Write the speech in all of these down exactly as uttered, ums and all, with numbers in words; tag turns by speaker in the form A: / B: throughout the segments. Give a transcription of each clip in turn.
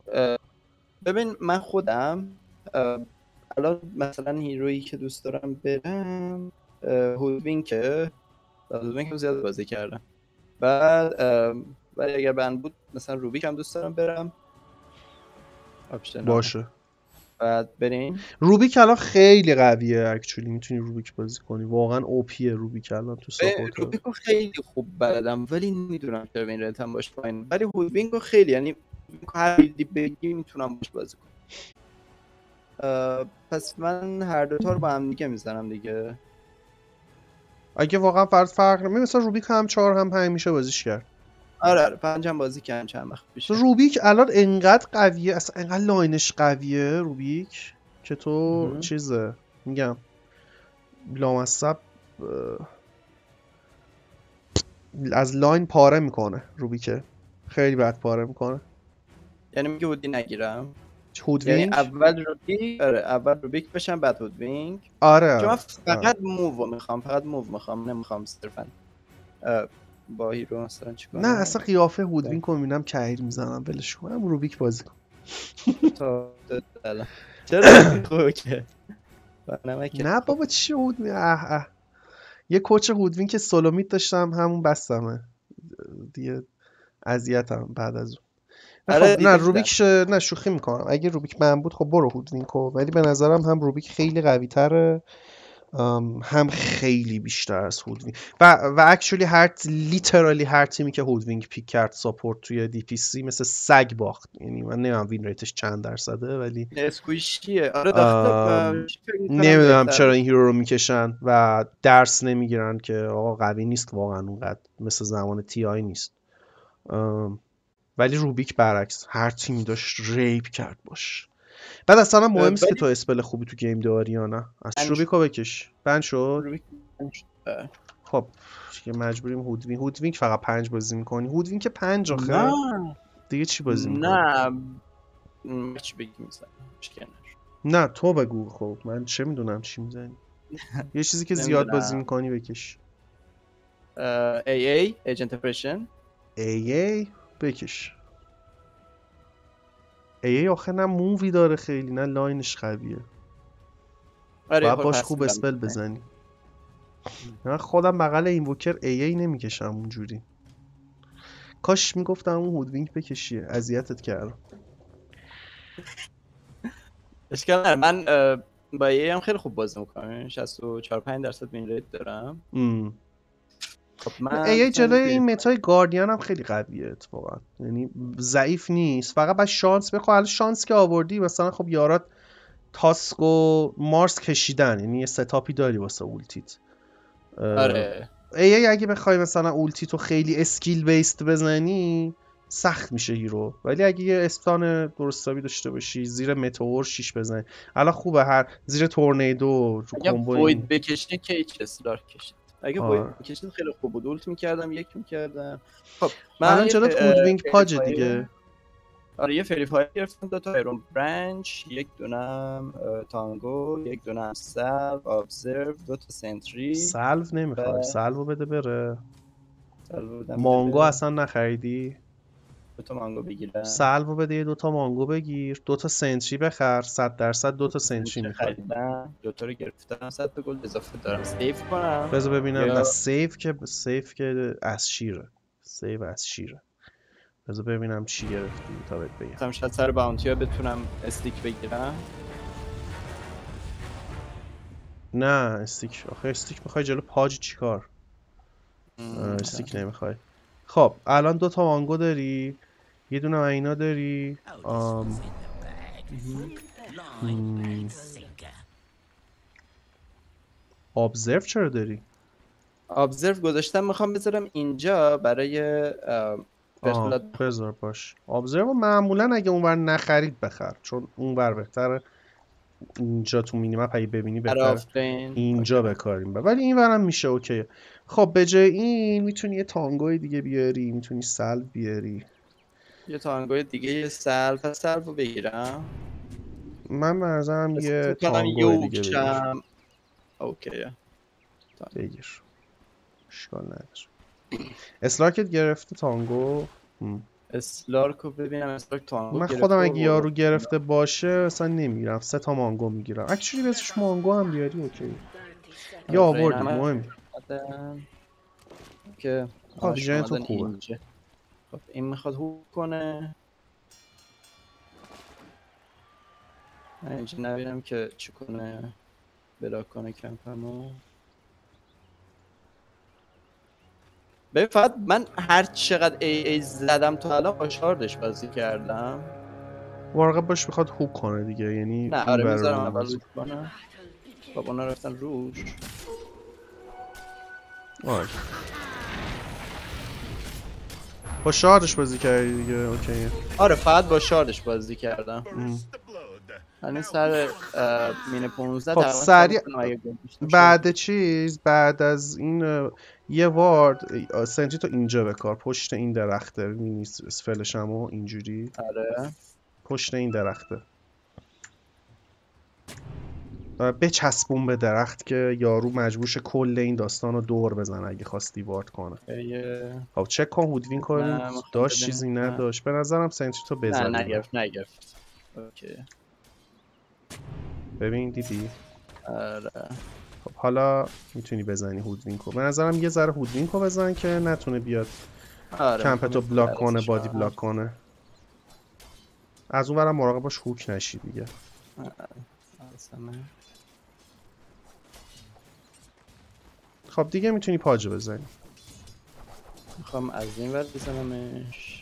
A: ببین من خودم الان مثلا هیرویی که دوست دارم برم هودوینکه هودوینک هم زیاد بازی کردم. بعد ولی اگر بند بود مثلا روبیک هم دوست دارم برم.
B: باشه
A: بعد بریم.
B: روبیک الان خیلی قویه اکچولی، میتونی روبیک بازی کنی، واقعا اوپیه روبیک الان تو ساپورت.
A: روبیکو خیلی خوب بلدم ولی نمیدونم چرا این رتم باشه پایین، ولی هودوینکو خیلی، یعنی هر بیلدی بگی میتونم باش بازی کنم. پس من هر دوتا رو با هم دیگه میزنم دیگه.
B: اگه واقعا فرض فرق نمیکنه مثلا روبیک هم چهار هم پنج میشه بازیش کرد.
A: آره آره پنج هم بازی کردم چند وقت پیش.
B: روبیک الان انقدر قویه، اصلا انقدر لاینش قویه روبیک که تو چیزه میگم لامصب از لاین پاره میکنه روبیکه، خیلی بد پاره میکنه.
A: یعنی میگه هودی نگیرم؟
B: هودوینک؟
A: یعنی اول روبیک، آره اول روبیک بشم بعد هودوینک.
B: آره
A: چون من
B: آره.
A: فقط موو میخوام، فقط موو میخوام، نمیخوام صرفا با هیرو مثلا چیکار.
B: نه اصلا قیافه هودوینک رو میبینم کهیر میزنم ولش کنم، روبیک بازی کن.
A: تا الان چرا خوبه که
B: نه بابا چی هودوینک، اه اه یه کوچ هودوینک سولومیت داشتم همون بستمه دیگه، اذیتم بعد از اون.
A: آره
B: خب نه روبیک ش... نه شوخی میکنم، اگه روبیک من بود خب برو هودوینکو، ولی به نظرم هم روبیک خیلی قوی تره هم خیلی بیشتر از هودوینک و و اکچولی هر لیترالی هر تیمی که هودوینک پیک کرد ساپورت توی دی پی سی مثل سگ باخت. یعنی من نمیدونم وین ریتش چند درصده ولی
A: اسکویشیه. آره داخل
B: نمیدونم چرا این هیرو رو میکشن و درس نمیگیرن که آقا قوی نیست واقعا اونقدر، مثل زمان تی آی نیست. ولی روبیک برعکس هر تیمی داشت ریپ کرد باش. بعد اصلا مهم نیست که تو اسپل خوبی تو گیم داری یا نه، از روبیکو بکش. بند شد. خب دیگه مجبوریم هودوینک. هودوینک فقط پنج بازی میکنی؟ هودوینک پنج آخه
A: نه
B: دیگه چی بازی میکنی؟
A: نه چی بگی میزنم
B: نه تو بگو. خب من چه میدونم چی میزنی. یه چیزی که زیاد بازی میکنی بکش.
A: ای ای ایجنت اپریشن.
B: ای ای بکش. ای ای آخه نه مووی داره خیلی نه لاینش قویه.
A: آره
B: باید باش خوب اسپل بزنی. من خودم بغل اینوکر ای ای نمیکشم اونجوری. کاش میگفتم اون هودوینک بکشیه، اذیتت کردم.
A: اشکال نداره، من با ای ای هم خیلی خوب بازی میکنم، شصت و چهار پنج درصد وین ریت دارم.
B: خب من ای ای جلوی این متای گاردین هم خیلی قویه اتفاقا، یعنی ضعیف نیست، فقط باید شانس بخوای. حالا شانس که آوردی مثلا خب یارات تاسک و مارس کشیدن، یعنی یه ستاپی داری واسه اولتیت.
A: آره
B: ای ای اگه بخوای مثلا اولتی تو خیلی اسکیل بیست بزنی سخت میشه هیرو، ولی اگه یه اسپان درستابی داشته باشی زیر متئور شیش بزنی الان خوبه. هر زیر تورنیدو رو کمبو
A: وید بکشی که ایچ اسلار کشید. اگه وید بکشید خیلی خوب بود، اولت میکردم یک میکردم. خب من
B: الان جلوت هودوینک پاج دیگه.
A: آره یه فری فایر گرفتم، دو تا ایرون برانچ، یک دونم تانگو، یک دونم سلو، ابزرو، دو تا سنتری.
B: سلو نمیخوای؟ سلو بده بره. مانگو اصلا نخریدی؟
A: دو تا مانگو بگیرم.
B: سلو بده یه دو تا مانگو بگیر، دو تا سنتری بخر، صد درصد دو تا سنتری میخوای.
A: دو تا رو گرفتم، صد تا گلد اضافه دارم. سیف کنم
B: بذار ببینم. یا... نه سیف که سیف که از شیره، سیف از شیره. بذار ببینم چی گرفتی تا بهت بگم.
A: مثلا شاید سر باونتی ها بتونم استیک بگیرم.
B: نه استیک آخه استیک میخوای جلو پاج چیکار؟ استیک نمیخوای. خب الان دو تا مانگو داری، یه دونه اینا داری. آم... ابزرو چرا داری؟
A: ابزرو گذاشتم میخوام بذارم اینجا برای
B: آه بذار باش. ابزرو معمولا اگه اونور نخرید بخر، چون اونور بهتره. اینجا تو مینیمپ اگه ببینی بهتره اینجا بکاریم، ولی اینورم میشه اوکی. خب به جای این میتونی یه تانگوی دیگه بیاری، میتونی سلو بیاری.
A: یه تانگوی دیگه، یه سلو. پس سلو رو بگیرم.
B: من به نظرم یه تانگوی دیگه بگیر.
A: اوکیه
B: بگیر اشکال نداره. اسلاکت گرفته تانگو.
A: اسلارک رو ببینم. اسلارک تانگو
B: من
A: گرفته
B: خودم
A: و
B: اگه یارو
A: برده.
B: گرفته باشه اصلا نمیگیرم، سه تا مانگو میگیرم. اکچولی بهش مانگو هم بیاری اوکی. یا
A: آره این
B: آوردید
A: همه
B: مهم
A: اومدن که
B: آه
A: همش
B: ویژن تو
A: اومدن
B: خوبه.
A: اینجا. خب این میخواد هوک کنه. من اینجا نبینم که چی کنه، بلاک کنه کمپمو. ببین فقط من هر چقدر ای ای زدم تا الان با شاردش بازی کردم.
B: مراقب باش میخواد هوک کنه دیگه، یعنی
A: نه
B: این
A: آره
B: ور
A: میذارم
B: رو
A: اول
B: بازی.
A: روش کنم. خب اونا رفتن روش.
B: آره با شاردش بازی کردی دیگه اوکی.
A: آره فقط با شاردش بازی کردم.
B: ام.
A: یعنی سر اه، مین پانزده
B: خب
A: تقریبا سعی
B: سریع
A: می‌کنم اگه گل داشته باشه.
B: بعد چیز بعد از این اه، یه وارد اه، سنتری تو اینجا بکار، پشت این درخته، می‌بینی فلشمو اینجوری
A: آره
B: پشت این درخته و بچسبون به درخت که یارو مجبور شه کل این داستان رو دور بزنه اگه خواست دیوارد کنه.
A: یه-
B: خب چک کن هودوین کنیم
A: نه میخوام
B: داشت
A: ببینم.
B: چیزی
A: نه
B: نداشت. به نظرم سنتری تو
A: نه
B: بذار اینو.
A: نگرفت نگرفت. اوکی
B: ببین دیدی.
A: آره
B: خب حالا میتونی بزنی هودوینکو. به نظرم یه ذره هودوینکو بزن که نتونه بیاد
A: آره
B: کمپتو
A: میخوام
B: بلاک کنه،
A: بررسیش
B: بادی
A: کنم.
B: بلاک کنه. از اون برم مراقب باش هوک نشی دیگه.
A: اصلا
B: خب دیگه میتونی پاجو بزنی.
A: میخوام از این ور بزنمش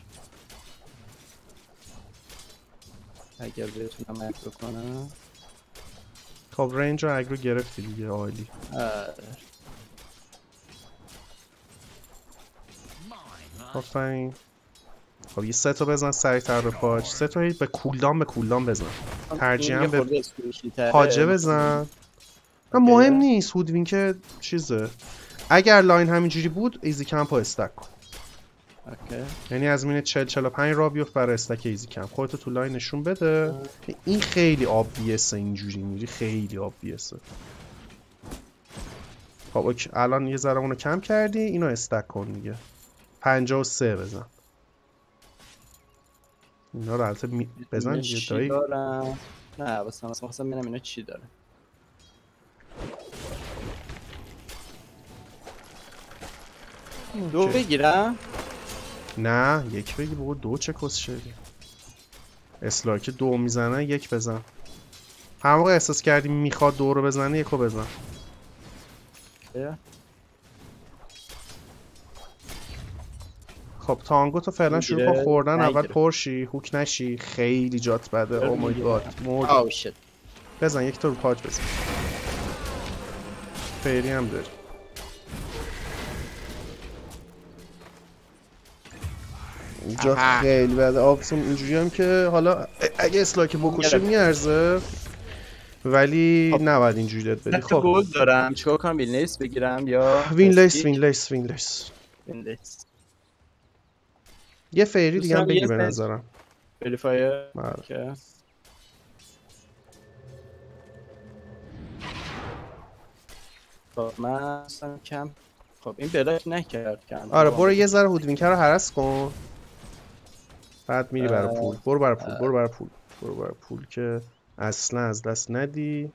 A: اگر بتونم اکر کنم.
B: خب رنج رو اگرو گرفتی دیگه عالی.
A: آره
B: آفرین. خب یه سه تا بزن سریعتر به پاج. سه تا به کولدان به کولدان بزن. ترجیحاً
A: یه
B: به
A: خورده اسکوشی تره.
B: پاجه بزن. نه
A: اوکیه.
B: مهم نیست هودوین که چیزه. اگر لاین همینجوری بود ایزی کمپ رو استک کن.
A: اوکی
B: یعنی از مینه چهل چهل و پنج را بیفت برای استک ایزی کمپ. خودتو تو لاین نشون بده. این خیلی آبویسه اینجوری میری، خیلی آبویسه. خب اوکی الان یه ذره اونو کم کردی، اینو استک کن دیگه. پنجاه و سه بزن. اینا رو البته می... بزن
A: اینا
B: دیگه
A: چی
B: دایی.
A: دارم؟ نه بس هم اصلا خواستم ببینم اینا چی داره. دو
B: اوکی.
A: بگیرم؟
B: نه یک بگی بابا، دو چه کس شدی. اسلار که دو میزنه یک بزن. هر موقع احساس کردی میخواد دو رو بزنه یکو بزن.
A: اوکی.
B: خب تانگو تو فعلا شروع کن
A: میگیره؟
B: خوردن. اول
A: نگیره.
B: پرشی هوک نشی، خیلی جات بده. او مای گاد مرد.
A: آو شت.
B: بزن یک تا رو پاج بزن. فیری هم داری. جات خیلی بده. آبسون اینجوری هم که حالا اگه اسلاک بکشه میارزه، ولی
A: خب.
B: نباید اینجوری داد بدی.
A: خب
B: خب
A: گل دارم چیکار کنم؟ وینلیس بگیرم یا
B: وین لیس
A: پرستیج؟
B: وین لیس وین لیس.
A: وینلیس.
B: یه فیری دیگه هم
A: دوستان
B: بگی
A: یه
B: به
A: سنت
B: نظرم.
A: وریفایر.
B: بله.
A: اوکی. خب من اصلا کم. خب این بلاک نکرد کم.
B: آره برو یه ذره هودوینکر رو هرس کن، بعد میری برای پول. برو برای پول برو برای پول برو برای پول که اصلا از دست ندی.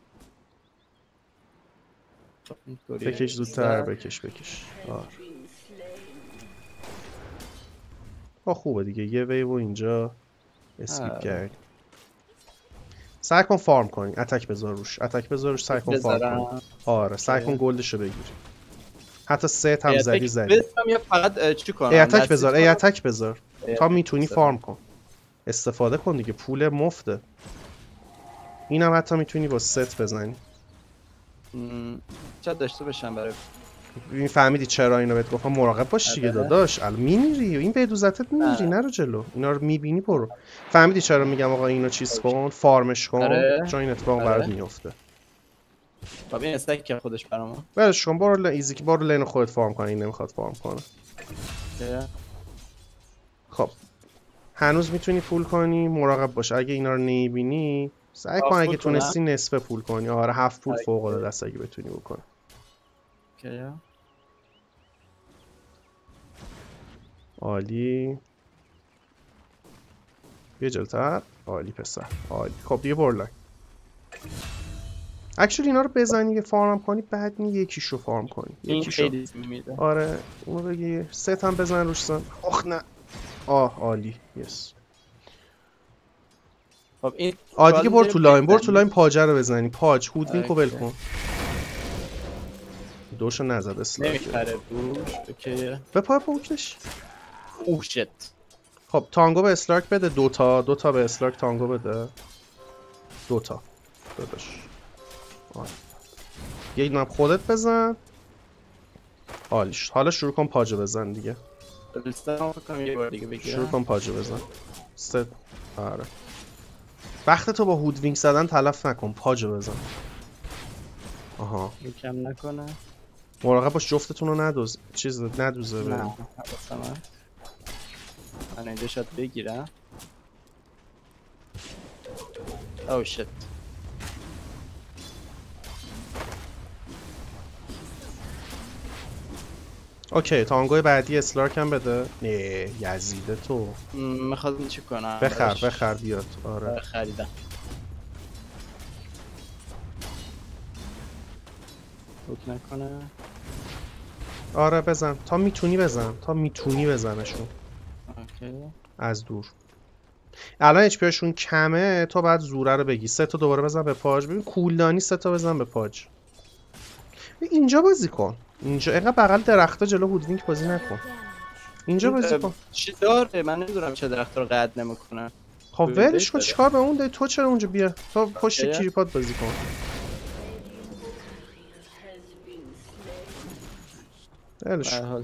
B: بکش زودتر بکش بکش. آره آه خوبه دیگه یه ویو اینجا اسکیپ کرد. سعی کن فارم کنی. اتک بذار روش اتک بذار روش سعی کن فارم کنی. آره سعی کن گلدشو بگیری. حتی سه هم زدی زدی.
A: یا فقط چی کنم؟
B: ای اتک بذار ای اتک بذار تا میتونی فارم کن. استفاده کن دیگه، پول مفته. اینم حتی میتونی با ست بزنی.
A: چه داشته باشم برای
B: این فهمیدی چرا اینو بهت گفتم مراقب باش دیگه داداش. الان میمیری این بدوزتت میمیری. نرو جلو اینا رو میبینی برو. فهمیدی چرا میگم آقا اینو چیز کن فارمش کن.
A: آره.
B: چون این اتفاق برات میفته.
A: خب این استک که خودش برامو
B: ولش کن برو ایزی که برو لین خودت فارم کن. این نمیخواد فارم کنه. خب هنوز میتونی پول کنی. مراقب باش اگه اینا رو نمیبینی سعی کن اگه تونستی نصف پول کنی. آره هفت پول فوق العاده است اگه بتونی بکنی.
A: اوکی.
B: عالی. بیا جلوتر. عالی پسر عالی. خب دیگه برو لاین. اکچولی اینا رو بزنی که فارم کنی بعد نی یکیشو فارم کنی.
A: این
B: یکیشو
A: خیلی میده.
B: آره اونو بگی ست هم بزن روش سن. آخ نه. آه عالی. یس.
A: خب این
B: آ دیگه برو تو لاین. برو تو لاین پاجه رو بزنی. پاج هودوینکو ول کن. دوشو نزد اسلاک.
A: نمیخره دوش. اوکی.
B: به پای پوکش.
A: اوه شت.
B: خب تانگو به اسلاک بده دوتا. دوتا به اسلاک تانگو بده. دوتا. داداش. یه اینم خودت بزن. عالیش. حالا شروع کن پاجو بزن دیگه. شروع کن پاجو بزن. ست. آره. وقت تو با هودوینگ زدن تلف نکن. پاجو بزن. آها.
A: یکم نکنه.
B: مراقب باش جفتتون رو ندوز. چیز ندوزه.
A: نه. حواسم هست. من اینجا شاید بگیرم. اوه شت.
B: اوکی تانگوی بعدی اسلارک هم بده. نه یزیده تو.
A: میخواد چی کنم؟
B: بخر بخر بیاد. آره
A: خریدم. بوک نکنه.
B: آره بزن تا میتونی بزن. تا میتونی بزنشون.
A: اوکی.
B: از دور. الان اچ پی شون کمه. تو بعد زوره رو بگی. سه تا دوباره بزن به پاج. ببین کولدانی سه تا بزن به پاج. اینجا بازی کن. اینجا اینقدر بغل درختا جلو هودوینک بازی نکن. اینجا بازی کن.
A: چی داره؟ من نمیدونم چه درختا رو قطع نمیکنه.
B: خب ولش کن. چیکار به اون داری؟ تو چرا اونجا بیا؟ تو پشت کریپات بازی کن. ولش کن.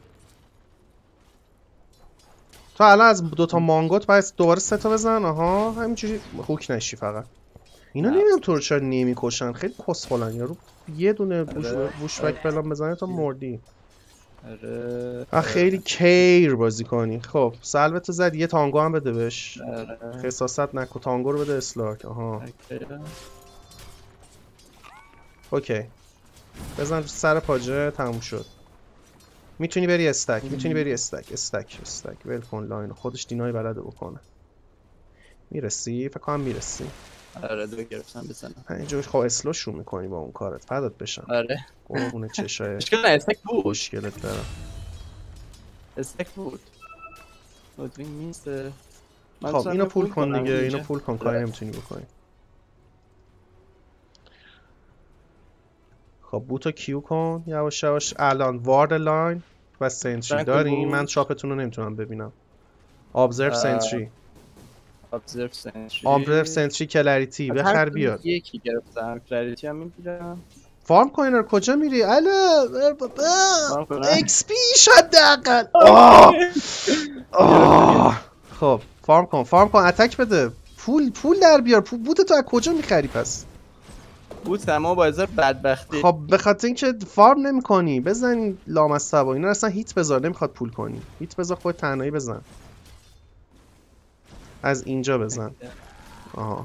B: تو الان از دوتا مانگوت باید دوباره سه تا بزن. آها همینجوری هوک نشی فقط. اینا نمیدونم تو رو چرا نمیکشن. خیلی کسخلن یارو. یه دونه بوش بک پلان بزنه تا مردی. آره خیلی کیر بازی کنی. خب سلوتو زد. یه تانگو هم بده بهش. خصاصت نکن. تانگو رو بده اسلاک. آها اوکی بزن سر پاجه. تموم شد. میتونی بری استک. میتونی بری استک. استک استک ول کن لاین. خودش دینای بلده بکنه. میرسی فکر کنم میرسی.
A: آره دو گرفتم بزنم.
B: اینجا خب اسلو شو میکنی با اون کارت. فدات بشم.
A: آره
B: قربونه چشای
A: مشکل نه. استک بود.
B: مشکلت دارم.
A: استک بود. هودوینگ نیست.
B: خب اینو پول کن دیگه. اینو پول کن. کاری نمیتونی بکنی. خب بوتو کیو کن یواش یواش. الان وارد لاین و سنتری داریم. من شاپتون رو نمیتونم ببینم. ابزرو سنتری.
A: ابزرو سنتری.
B: ابزرو سنتری کلاریتی بخر بیاد.
A: یکی گرفتم. کلاریتی هم میگیرم.
B: فارم کوین رو کجا میری؟ الا ایکس پی شد دقیقاً. آه آه خب فارم کن. فارم کن. اتک بده. پول پول در بیار. بوت تو از کجا میخری پس؟
A: بوت اما با ازار بدبختی.
B: خب به خاطر اینکه فارم نمی‌کنی. بزن لامصبا. اینا اصلا هیت بذار. نمیخواد پول کنی. هیت بذار خود تنهایی بزن. از اینجا بزن. آها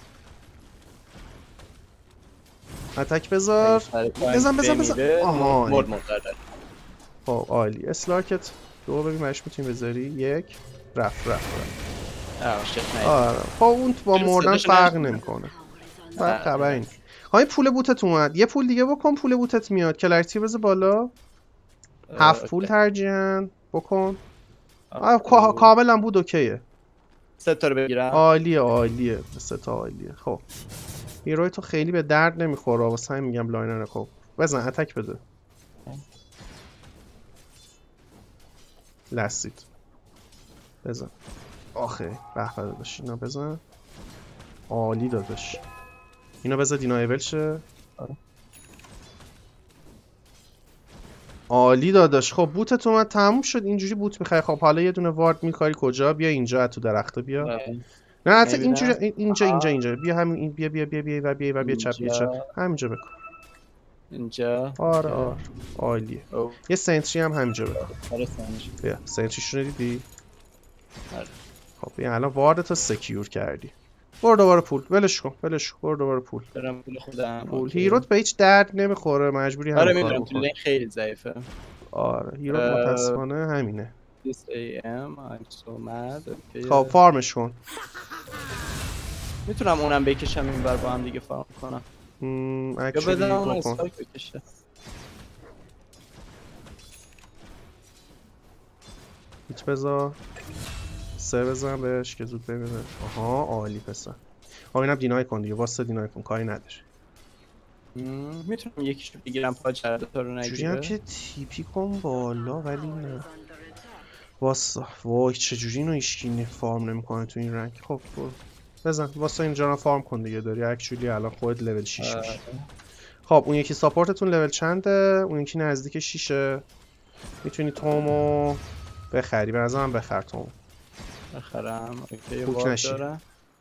B: اتک بذار. بزن بزن بزن. آها
A: مرد مقرر.
B: خب عالی. اسلاکت دو ببین مش میتونی بذاری. یک رفت رفت رفت. آره خب اون با مردن فرق نمیکنه. فرق خبری نیست. های پول بوتت اومد. یه پول دیگه بکن. پول بوتت میاد. کلاریتی بذار بالا. هفت پول ترجیحاً بکن. کاملا بود اوکیه.
A: سه تا رو بگیرم.
B: عالیه عالیه. سه تا عالیه. خب هیروی تو خیلی به درد نمیخوره. واسه همین میگم لاینر. خب بزن اتک بده. لسید بزن. آخه به به داداش اینا بزن. عالی داداش. اینا بزن دینایبل شه. عالی داداش. خب بوتت اومد تموم شد. اینجوری بوت میخوای. خب حالا یه دونه وارد میکاری کجا؟ بیا اینجا تو درخت بیا. نه حتی اینجوری اینجا اینجا اینجا بیا. همین این بیا بیا بیا بیا و بیا و بیا چپ بیا چپ. همینجا بکن.
A: اینجا.
B: آره آره عالیه. یه سنتری هم همینجا بکن. آره سنتری. بیا سنتریشون دیدی؟ آره. خب بیا الان وارد تو سکیور کردی. برو دوباره پول. ولش کن. ولش کن. برو دوباره پول.
A: برم پول خودم.
B: پول هیروت به هیچ درد نمیخوره. مجبوری همین
A: آره
B: کارو
A: میدونم. پول خیلی ضعیفه.
B: آره هیروت متاسفانه همینه.
A: this A M I'm so mad. Okay.
B: خب فارمش کن.
A: میتونم اونم بکشم این بر با هم دیگه فارم کنم.
B: مم
A: یا
B: اکچولی
A: بدم اون
B: بکن.
A: اسپایک بکشه.
B: هیچ بذار سه بزن بهش که زود ببینه. آها عالی پسر. خب اینم دینای کن دیگه، واسه دینای کن کاری نداره.
A: میتونم یکیشو بگیرم پاچه تا رو
B: جوری هم
A: نگیره.
B: که تیپی کن بالا ولی نه. واسه وای چجوری اینو ایشکی فارم نمیکنه تو این رنگ. خب برو بزن واسه اینجا هم فارم کن دیگه، داری اکچولی الان خودت لول شش میشی. خب اون یکی ساپورتتون لول چنده؟ اون یکی نزدیک شیشه. میتونی تومو بخری، به نظرم بخر تومو.
A: بخرم. اوکی
B: خوک
A: وارد
B: نشی.
A: دارم.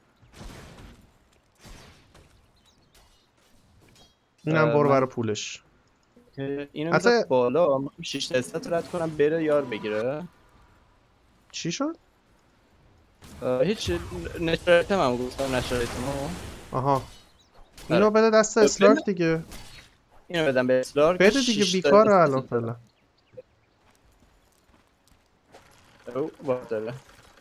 B: اینم برو
A: من-
B: برای پولش.
A: اینو
B: حتی-
A: میذارم بالا شش تا استات رد کنم بره یار بگیره.
B: چی شد؟
A: اه، هیچ نشرایتم هم گفتم نشرایتم
B: آها اینو بده دست
A: بده.
B: اسلارک دیگه.
A: اینو بدم به اسلار
B: بده دیگه بیکاره الان فعلا.
A: او وارد داره.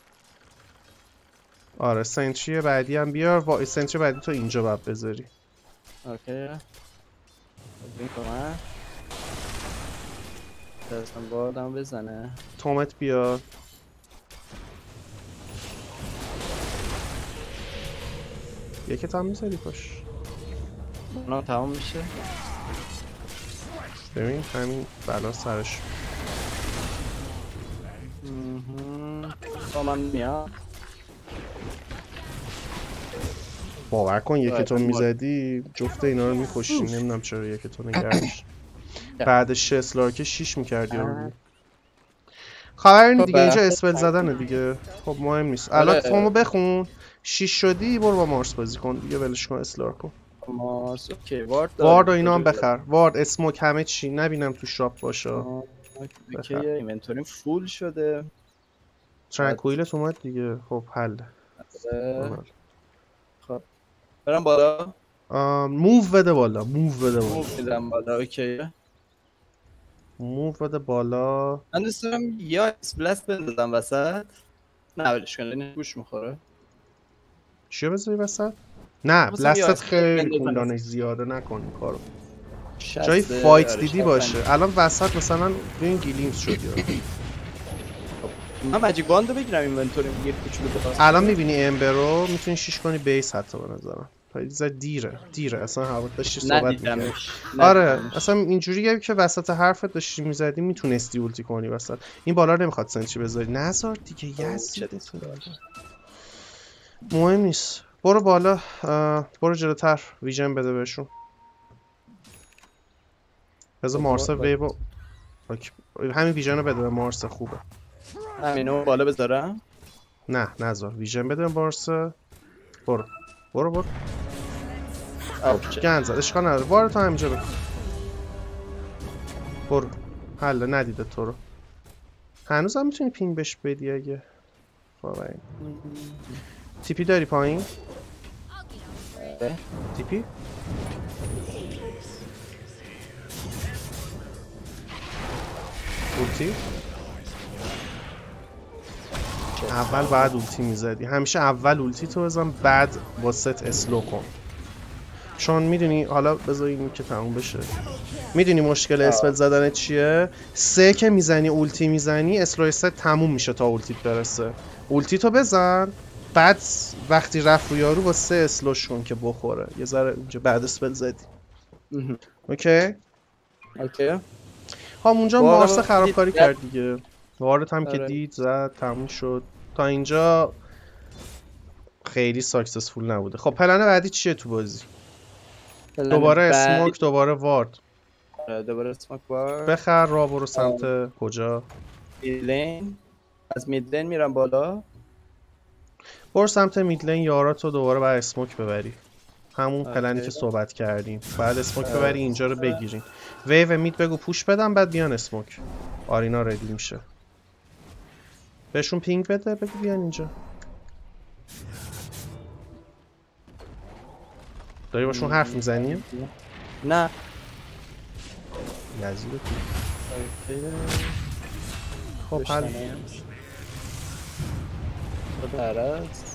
B: آره سنتری بعدی هم بیار. وا سنتری بعدی تو اینجا باید بذاری.
A: اوکی این کنم دستم باردم بزنه.
B: تومت بیار. یکی هم میذاری پاش.
A: اونا تمام میشه.
B: ببین همین بلا سرش.
A: مهم. با من میاد.
B: باور کن یکی تو
A: باید.
B: میزدی جفت اینا رو میکشی. نمیدونم چرا یکی تو نگردش. بعدش اسلارک شیش میکردی رو. خبر این
A: خب
B: دیگه اینجا
A: بله.
B: اسپل زدنه دیگه. خب مهم نیست. الان
A: آره.
B: تومو بخون. شیش شدی برو با مارس بازی کن دیگه، ولش کن اسلارکو.
A: مارس اوکی وارد داره.
B: وارد و اینا هم بخر. وارد اسموک همه چی نبینم تو شاپ باشه.
A: اوکی اینونتوریم فول شده.
B: ترانکویلت اومد دیگه. خب حل.
A: خب برم بالا.
B: موو بده بالا. موو بده بالا.
A: موو میدم بالا. اوکی
B: موو بده بالا.
A: من دوست دارم یا اسپلست بندازم وسط. نه ولش کن این گوش میخوره.
B: چیو بذاری وسط؟ نه
A: واسه یا
B: بلستت خیلی
A: بندازم
B: کولدانش زیاده، نکن این کارو.
A: شصت
B: جای فایت
A: آره،
B: دیدی
A: شصت
B: باشه. الان وسط مثلا ببین گیلیمز شد یا
A: من ماجیک باندو بگیرم اینونتوریم یه کوچولو بخوام.
B: الان میبینی امبرو میتونی شیش کنی بیس حتی به نظرم. تا دیره دیره اصلا حواسش داشتی صحبت می‌کردی. آره اصلا اینجوریه که وسط حرفت داشتی میزدی میتونستی اولتی کنی وسط. این بالا رو نمیخواد سنچی بذاری. نذار دیگه یزیدت. مهم نیست. برو بالا. برو جلوتر ویژن بده بهشون. بذار مارس ویو همین ویژن رو بده به مارس. خوبه
A: همینو بالا بذارم.
B: نه نذار ویژن بده به مارس. برو برو برو گند زد اشکال نداره. وارد تا همینجا بکن. برو حل ندیده تو رو. هنوز هم میتونی پینگ بش بدی اگه. خب این تیپی داری پایین؟ تیپی؟ اولتی؟ اول بعد اولتی میزدی. همیشه اول اولتی تو بزن بعد با ست اسلو کن. چون میدونی حالا بذار این که تموم بشه. میدونی مشکل اسپل زدن چیه؟ سه که میزنی اولتی میزنی اسلو ست تموم میشه تا اولتیت برسه. اولتی تو بزن بعد وقتی رفت رو یارو با سه اسلوش کن که بخوره. یه ذره اونجا بعد اسپل زدی. اوکی؟
A: اوکی
B: خب اونجا مارس خرابکاری کرد دیگه. وارد هم که دید زد تموم شد. تا اینجا خیلی ساکسسفول نبوده. خب پلن بعدی چیه تو بازی؟ دوباره اسموک دوباره وارد.
A: دوباره اسموک وارد.
B: بخر را برو سمت کجا؟
A: میدلین. از میدلین میرم بالا.
B: برو سمت میدلین یاراتو دوباره بعد اسموک ببری. همون پلنی که صحبت کردیم. بعد اسموک ببری اینجا رو بگیرین. ویو مید بگو پوش بدم بعد بیان اسموک. آرینا ردی میشه. بهشون پینگ بده بگو بیان اینجا. داری باشون حرف میزنی؟
A: نه
B: یزید تو. خب حل
A: درست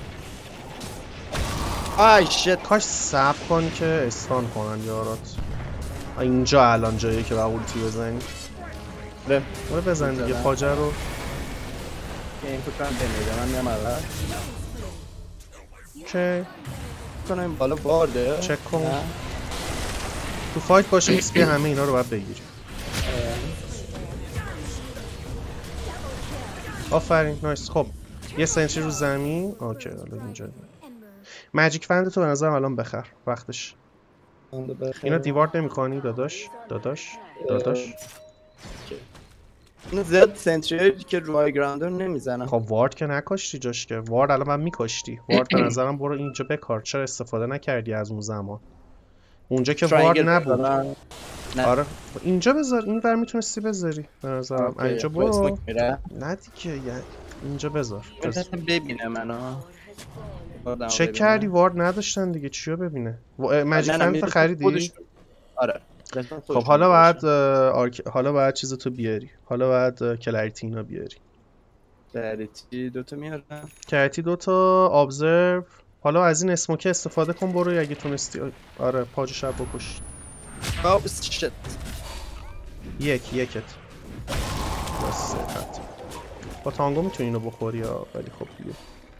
A: آی شت.
B: کاش صبر کن که استان کنن یارات. اینجا الان جاییه که با اولتی بزنی.
A: بره
B: برو بزن دیگه فاجر رو.
A: این فکر کنم بمیده من میام اول.
B: اوکی
A: کنم این بالا وارده
B: چک کن. تو فایت باشه ایکس پی همه اینا رو باید بگیری. آفرین نایس. خب یه سنچی رو زمین. اوکی حالا اینجا ماجیک فند تو به نظرم الان بخر وقتش. اینا دیوارد نمی کنی داداش داداش داداش.
A: اینو زیاد سنتری که روی گراندر نمیزنم.
B: خب وارد که نکاشتی جاش که. وارد الان من میکاشتی. وارد به نظرم برو اینجا بکار. چرا استفاده نکردی از اون زمان اونجا که وارد نبود؟ آره اینجا بذار. این ور میتونستی بذاری به نظرم. اینجا برو. نه دیگه اینجا بذار
A: ببینه منو.
B: چک کردی وارد نداشتن دیگه. چیو ببینه؟ ماجیک فند خریدی؟
A: آره.
B: خب حالا بعد آرک... حالا بعد چیز تو بیاری. حالا بعد کلریتی اینا بیاری.
A: کلریتی دوتا میارم.
B: کلریتی دوتا ابزرو. حالا از این اسموکه استفاده کن برو اگه تونستی. آره پاج شب بکش.
A: آو شت. یک
B: یکت. بس خط. با تانگو میتونی اینو بخوری یا ولی خب دیگه.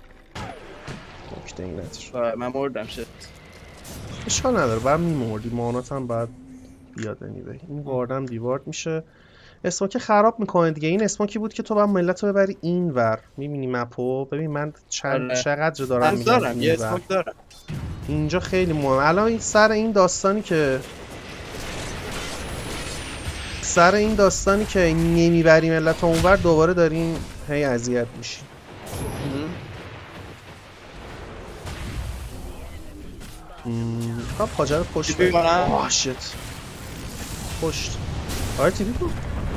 B: نکته این نتیش.
A: من مردم شت.
B: اشکال نداره بعد میمردی. مانات هم بعد بیاد انیوی. این واردم دیوارد میشه. اسموک خراب میکنه دیگه. این اسموکی بود که تو باید ملت رو ببری این ور. میبینی مپو؟ ببین من چند چقدر دارم میگم.
A: من دارم یه اسموک دارم.
B: اینجا خیلی مهمه. الان این سر این داستانی که سر این داستانی که نمیبری ملت رو اونور دوباره داریم هی اذیت میشی. خب پاجر پشت
A: بکنم.
B: آه شت پشت. آره تیبی کن.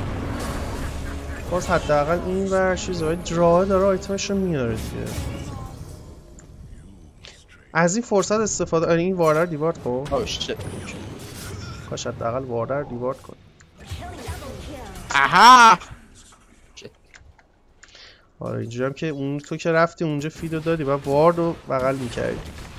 B: باز حداقل این ور چیزهای دراه داره آیتمش رو میاره دیگه. از این فرصت استفاده. آره این واردر دیوارد کن.
A: آه شت.
B: کاش حداقل واردر دیوارد کن.
A: آها.
B: آره اینجوری هم که اون تو که رفتی اونجا فیدو دادی و وارد رو بغل میکردی.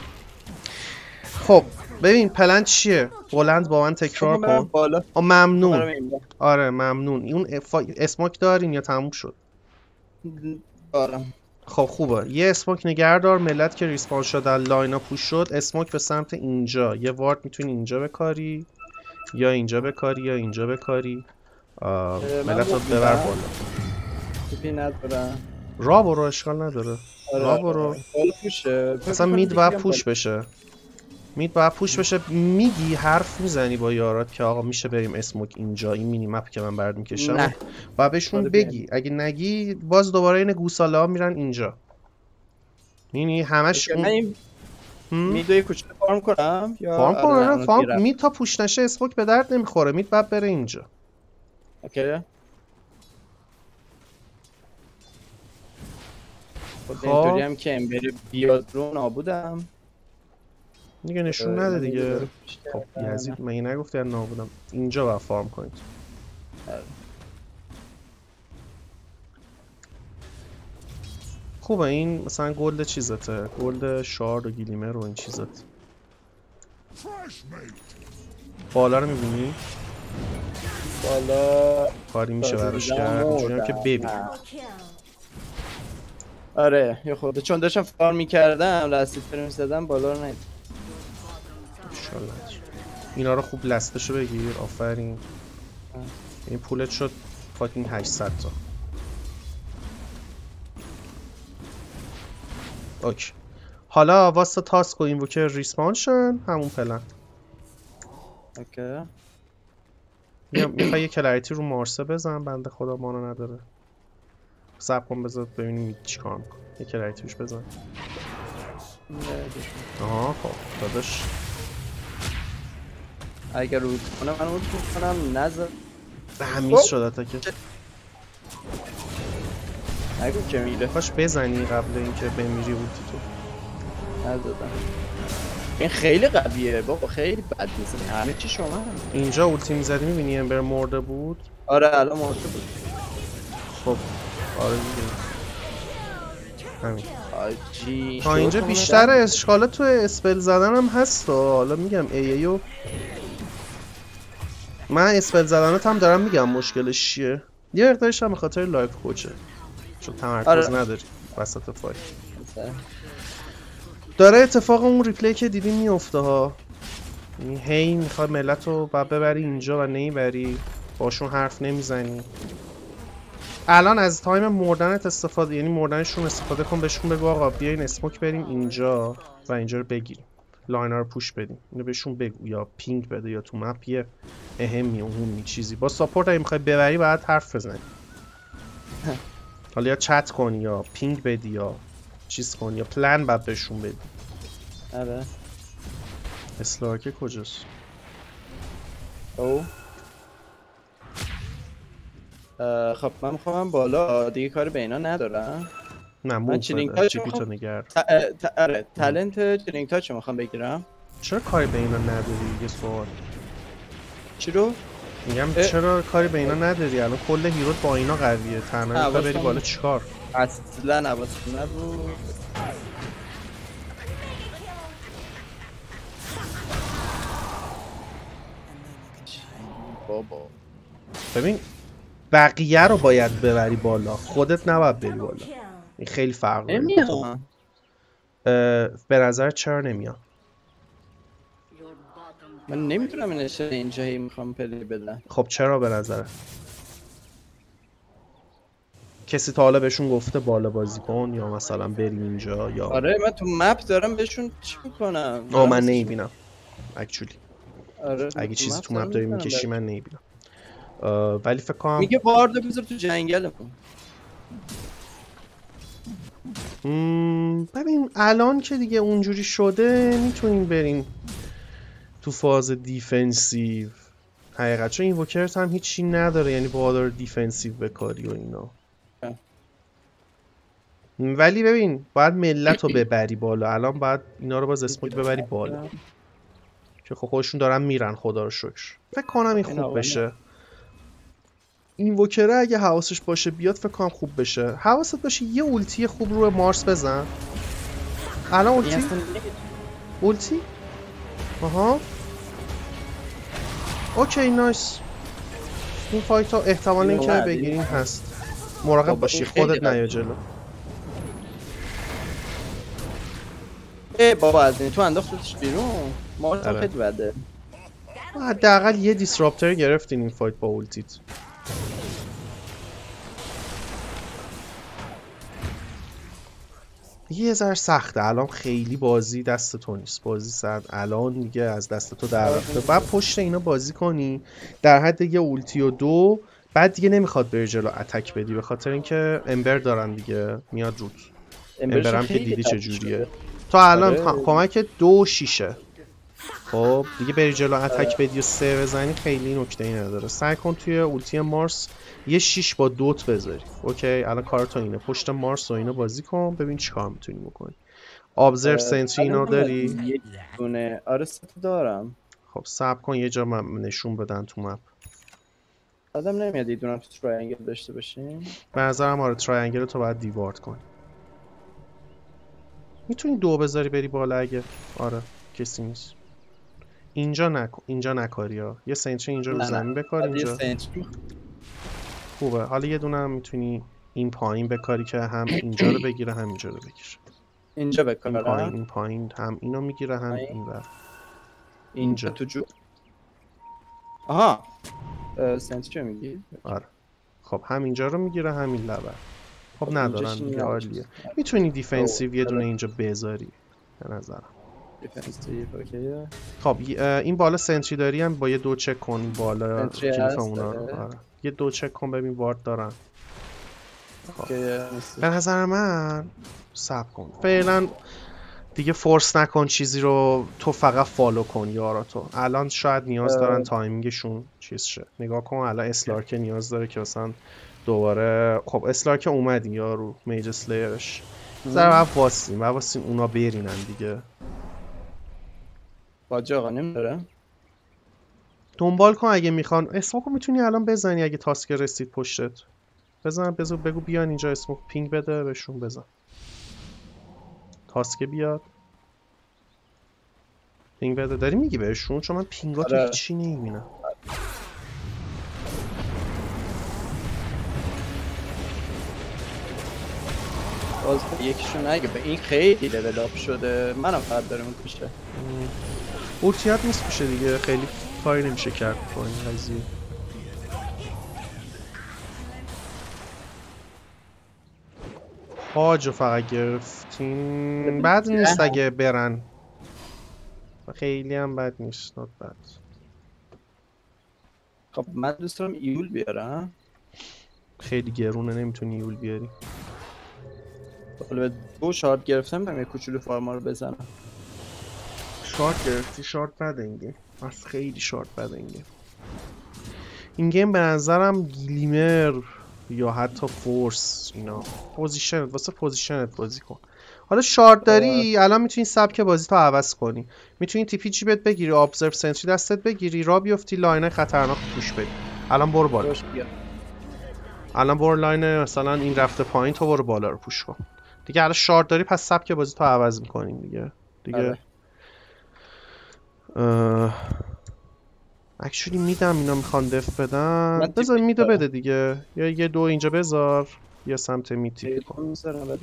B: خب ببین پلن چیه؟ بلند با من تکرار کن. آه ممنون. آره ممنون. اون اسموک دارین یا تموم شد؟
A: دارم.
B: خب خوبه. یه اسموک نگهدار. ملت که ریسپان شدن لاینا پوش شد اسموک به سمت اینجا. یه وارد میتونی اینجا بکاری یا اینجا بکاری یا اینجا بکاری. ملت رو ببر بالا.
A: تیپی ندارم.
B: را برو اشکال نداره. را برو. مثلا مید باید پوش بشه. مید باید پوش بشه. میگی حرف میزنی با یارات که آقا میشه بریم اسموک اینجا این مینی مپ که من برد میکشم. باید بهشون بگی. اگه نگی باز دوباره این گوساله ها میرن اینجا. یعنی همش
A: اون... میدوی کوچه فارم کنم یا
B: فارم کنم. فارم مید تا پوش نشه اسموک به درد نمیخوره. مید باید بره اینجا.
A: اوکی. خب اینطوری هم که امبری بیاد رو نابودم
B: دیگه. نشون نده دیگه. خب یزید مگه نگفتی از نابودم. اینجا باید فارم کنید. خوبه این مثلا گلد چیزته. گلد شارد و گلیمر و این چیزت. بالا رو میبینی؟
A: بالا
B: کاری میشه براش کرد. اینجوری هم که ببین.
A: آره یه خورده چون داشتم فارم میکردم لستیت فریم زدم بالا رو نید.
B: انشالله اینا رو خوب لستشو بگیر. آفرین. این پولت شد فاکینگ هشتصد تا. اوکی حالا واسه تاسک و اینوکر ریسپان شن همون پلن.
A: اوکی
B: میخوای یه کلریتی رو مارسه بزن. بنده خدا مانا نداره. صبر کن بذار ببینیم چی کار میکنه. یه کلریتی روش بزن. آها خب داداش
A: اگر روت کنم من روت کنم نظر
B: همیز شده تا که
A: نگو که میره.
B: کاش بزنی قبل اینکه بمیری اوتی تو.
A: نزدم. این خیلی قویه بابا. خیلی بد میزنی. همه چی شما هم.
B: اینجا اولتی میزدی میبینی امبر مرده بود.
A: آره الان مرده بود.
B: خب آره دیگه همین
A: آجی
B: تا اینجا بیشتر اشکالات تو اسپل زدن هم هست و حالا میگم ای ایو من اسپل زدنات هم دارم میگم مشکلش چیه. یه مقدارش هم به خاطر لایف کوچه چون تمرکز آره. نداری وسط فایت داره اتفاق اون ریپلی که دیدیم میفته ها. هی میخواد ملت رو باید ببری اینجا و نمیبری باشون حرف نمیزنی. الان از تایم مردنت استفاده یعنی مردنشون استفاده کن بهشون بگو آقا بیاین اسموک بریم اینجا و اینجا رو بگیریم لاینر رو پوش بدیم اینو بهشون بگو یا پینگ بده یا تو مپ یه اهمی اونی چیزی با ساپورت اگه میخوای ببری باید حرف بزنی حالا یا چت کن یا پینگ بدی یا چیز کن یا پلان باید بهشون بدی.
A: آره
B: اسلارکه کجاست؟
A: او خب من میخوام بالا دیگه کاری به اینا ندارم.
B: نه من چیلینگ تاچ رو نگرد.
A: آره تالنت چیلینگ تاچ رو میخوام بگیرم.
B: چرا کاری به اینا نداری؟ یه سوال
A: چی رو؟
B: میگم چرا کاری به اینا نداری؟ الان کل هیروت با اینا قویه تنها میخوای بری بالا چیکار؟
A: اصلا حواسم نبود. بابا
B: ببین بقیه رو باید ببری بالا خودت نباید بری بالا این خیلی فرق داره.
A: نمیاد
B: به نظر چرا نمیاد؟
A: من نمیتونم این اشاره اینجا هی میخوام پلی بدم.
B: خب چرا به نظره؟ کسی تا حالا بهشون گفته بالا بازی کن یا مثلا بری اینجا یا
A: آره من تو مپ دارم بهشون چی میکنم؟
B: آه من نمیبینم اکچولی.
A: آره
B: اگه چیزی تو مپ داری میکشی من نمیبینم ولی فکر کنم
A: میگه واردو بذار تو جنگل کن.
B: ببین الان که دیگه اونجوری شده میتونیم بریم تو فاز دیفنسیو حقیقت چون این وکرت هم هیچی نداره یعنی بادار دیفنسیو بکاری و اینا اه. ولی ببین باید ملت رو ببری بالا الان باید اینا رو باز اسموک ببری بالا که خب خودشون دارن میرن خدا رو شکر. فکر کنم این خوب بشه این وکره اگه حواسش باشه بیاد فکر کنم خوب بشه. حواست باشه یه اولتی خوب روی مارس بزن. الان اولتی اولتی آها اوکی نایس. این فایت ها احتمال اینکه بگیریم هست مراقب باشی خودت نیا جلو.
A: ای بابا از این تو انداختش بیرون مارس خیلی بده.
B: حداقل یه دیسراپتر گرفتین این فایت با اولتیت. یه ذره سخته الان خیلی بازی دست تو نیست بازی سرد الان دیگه از دست تو در رفته بعد پشت اینا بازی کنی در حد یه اولتی و دو بعد دیگه نمیخواد بری جلو اتک بدی به خاطر اینکه امبر دارن دیگه میاد روت. امبر هم که دیدی چجوریه تا الان کمک دو شیشه خب دیگه بری جلو اتک بدی و سه بزنی خیلی نکته ای نداره. سعی کن توی اولتی مارس یه شیش با دوت بذاری. اوکی الان کارت اینه پشت مارس و اینا بازی کن ببین چیکار میتونی بکنی. ابزرو سنتری اینا داری؟
A: یه دونه آره ست دارم.
B: خب صبر کن یه جا من نشون بدن تو مپ.
A: آدم نمیاد یه دونه تراینگل داشته باشیم.
B: به نظرم آره تراینگل تو باید دیوارد کنی. میتونی دو بذاری بری بالا اگه آره کسی نیست. اینجا نکن اینجا نکاری ها یه سنتری اینجا رو زمین بکار اینجا خوبه. حالا یه دونه هم میتونی این پایین بکاری که هم اینجا رو بگیره هم اینجا رو بگیره.
A: اینجا بکار
B: این پایین این پایین هم اینو میگیره هم این ور
A: اینجا تو جو آها سنتری میگی
B: آره خب هم اینجا رو میگیره هم این لبر. خب ندارن دیگه عالیه. میتونی دیفنسیو یه دونه اینجا بذاری به نظرم. خب این بالا سنتری داری هم با یه دو چک کن بالا کلیف اونا رو آره. یه دو چک کن ببین وارد دارن. خب. به نظر من صبر کن فعلا دیگه فورس نکن چیزی رو تو فقط فالو کن یاراتو. الان شاید نیاز دارن تایمینگشون چیز شه. نگاه کن الان اسلارک نیاز داره که مثلا دوباره خب اسلارک اومد یارو میج اسلیرش ذره بعد واسیم بعد واسیم اونا برینن دیگه.
A: باجه آقا نمیداره
B: دنبال کن اگه میخوان اسموکو میتونی الان بزنی اگه تاسک رسید پشتت. بزن بزن بگو بیان اینجا اسموک پینگ بده بهشون بزن تاسکه بیاد پینگ بده داری میگی بهشون چون من پینگاتو
A: آره.
B: هیچی نمیبینم
A: باز یکیشون نگه به این خیلی لول اپ شده منم فقط دارم میکشه
B: اولتیات نیست میشه دیگه خیلی کاری نمیشه کرد با این قضیه پاجو فقط گرفتین بد نیست اگه برن خیلی هم بد نیست not bad.
A: خب من دوست دارم ایول بیارم
B: خیلی گرونه نمیتونی ایول بیاری
A: حالا به دو شارت گرفتم برم یه کوچولو فارما رو بزنم
B: شارت گرفتی شارت بده این گیم از خیلی شارت بده این گیم این گیم به نظرم گلیمر یا حتی فورس اینا پوزیشنت واسه پوزیشنت بازی کن حالا شارت داری الان میتونی سبک بازی تو عوض کنی میتونی تیپی جیبت بگیری ابزرو سنتری دستت بگیری را بیفتی لاینای خطرناک پوش بدی الان برو بالا الان برو لاین مثلا این رفته پایین تو برو بالا رو پوش کن دیگه الان شارت داری پس سبک بازی تو عوض میکنیم دیگه دیگه اکچولی میدم اینا میخوان دف بدن بذار میدو بده دیگه یا یه دو اینجا بذار یا سمت میتی کن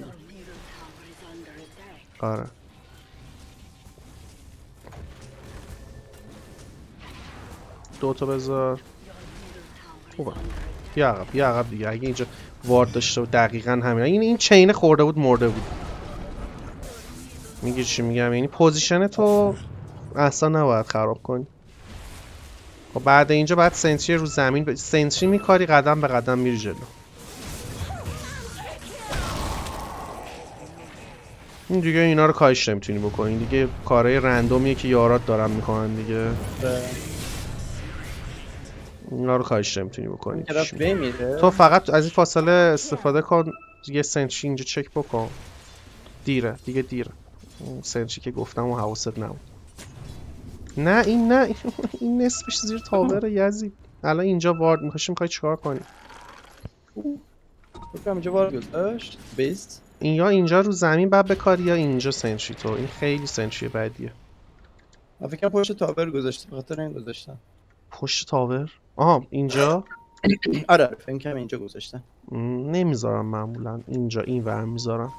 B: آره دو تا بذار خوبه بیا عقب بیا عقب دیگه اگه اینجا وارد داشته بود دقیقا همین این این چین خورده بود مرده بود میگی چی میگم یعنی پوزیشن تو اصلا نباید خراب کنی خب بعد اینجا باید سنتری رو زمین ب... سنتری میکاری قدم به قدم میری جلو این دیگه اینا رو کاهش نمیتونی بکنی دیگه کارهای رندومیه که یارات دارن میکنن دیگه اینا رو کاهش نمیتونی بکنی تو فقط از این فاصله استفاده کن یه سنتری اینجا چک بکن دیره دیگه دیره سنتری که گفتم و حواست نبود نه این نه این نصفش زیر تاوره یزید الان اینجا وارد میخواشی میخوای چیکار کنی
A: بکنم اینجا وارد گذاشت بیست
B: این یا اینجا رو زمین بعد بکاری یا اینجا سنتری تو این خیلی سنتری بدیه
A: من فکرم پشت تاور گذاشته بخاطر این گذاشتم
B: پشت تاور آها اینجا
A: آره فکر کنم اینجا گذاشتم
B: نمیذارم معمولا اینجا این ور میذارم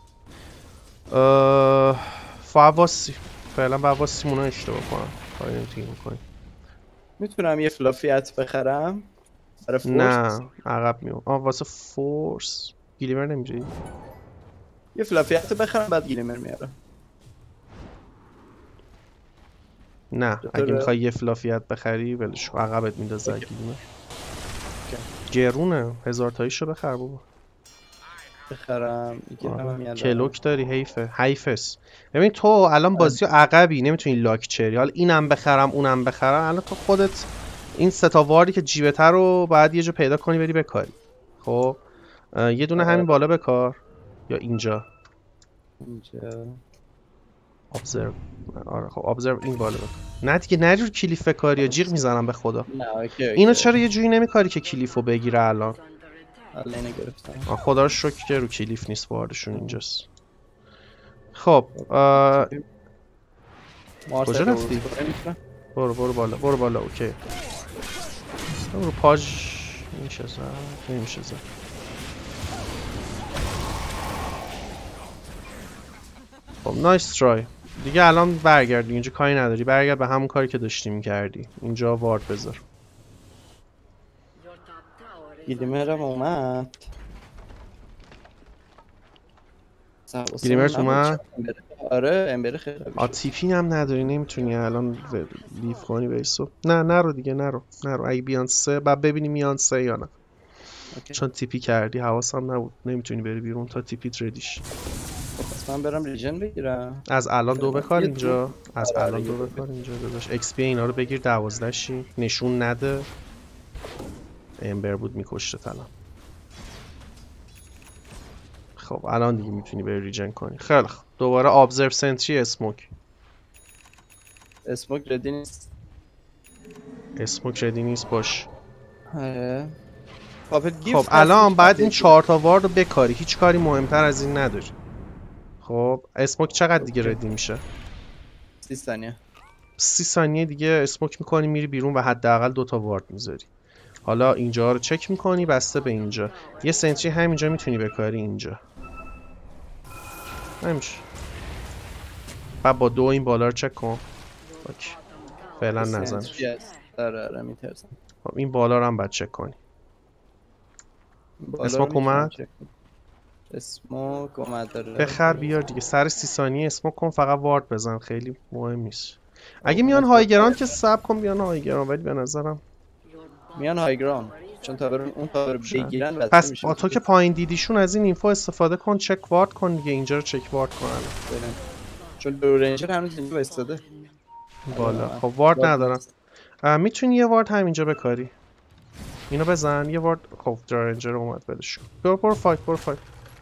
B: اه... فواسی فعلا بواسیمون رو اشتباه کنم کاری نمیتونیم بکنیم
A: میتونم یه فلافیت بخرم برای فورس
B: نه عقب میام آه واسه فورس گلیمر نمیری
A: یه فلافیت بخرم بعد گلیمر میارم
B: نه اگه میخوای یه فلافیت بخری ولش کن عقبت میندازه گلیمر گرونه هزار تاییشو بخر بابا
A: بخرم
B: آره. کلوک داری حیفه حیفس ببین تو الان بازی عقبی نمیتونی لاک چری حالا اینم بخرم اونم بخرم الان تو خودت این سه تا واردی که جیبته رو بعد یه جا پیدا کنی بری بکاری خب یه دونه همین بالا بکار یا اینجا
A: اینجا
B: ابزرو آره خب ابزرو این بالا بکار نه دیگه نری رو کلیف بکاری یا جیغ میزنم به خدا
A: نه اوکی اوکی.
B: اینو چرا یه جوری نمیکاری که کلیفو بگیره الان
A: الان اینو گرفتم
B: خدا رو شکر که رو کلیف نیست واردشون اینجاست خب آ... کجا رفتی؟ برو برو بالا برو بالا اوکی برو پاج نمیشه زد نمیشه زد خب نایس ترای دیگه الان برگردی اینجا کاری نداری برگرد به همون کاری که داشتی میکردی اینجا وارد بذار
A: گلیمرم اومد
B: گلیمرت اومد؟
A: آره امبر خیلی
B: آ تیپی هم نداری نمیتونی الان لیف کنی بیسو نه نرو دیگه نرو نرو اگه بیان سه بعد ببینی میان سه یا نه اوکی. چون تیپی کردی حواسم نبود نمیتونی بری بیرون تا تیپیت ردیش
A: پس من برم ریجن بگیرم
B: از الان دو بکار اینجا از الان دو بکار اینجا داداش ایکس پی اینا رو بگیر دوازده شی نشون نده امبر بود میکشته الان خب الان دیگه میتونی بری ریجن کنی خیلی خب دوباره ابزرو سنتری اسموک
A: اسموک ردی نیست
B: اسموک ردی نیست باش
A: آره
B: خب الان باید این چهار تا وارد رو بکاری، هیچ کاری مهمتر از این نداری. خب اسموک چقدر دیگه ردی میشه؟
A: سی ثانیه.
B: سی ثانیه دیگه اسموک میکنی میری بیرون و حداقل دو تا وارد میذاری. حالا اینجا رو چک میکنی بسته به اینجا. یه سنتری همینجا میتونی بکاری اینجا. نمیشه. بعد با دو این بالا رو چک کن. اوکی. فعلا نزن.
A: آره آره میترسم.
B: خب این بالا رو هم باید چک کنی. اسموک اومد؟
A: اسموک اومد داره.
B: بخر بیار دیگه. سر سی ثانیه اسموک کن، فقط وارد بزن، خیلی مهم نیست. اگه میان های گراند که صبر کن بیان های گراند، ولی به نظرم
A: میان های گراند چون تا برون اون تا برون بگیرن.
B: پس با تو که پایین دیدیشون از این اینفو استفاده کن، چک وارد کن دیگه. اینجا رو چک وارد کن الان.
A: چون دو رنجر هنوز اینجا وایساده
B: بالا. خب وارد ندارم. میتونی یه وارد همینجا بکاری. اینو بزن یه وارد. خب درنجر اومد بدش. برو برو فایت برو فایت.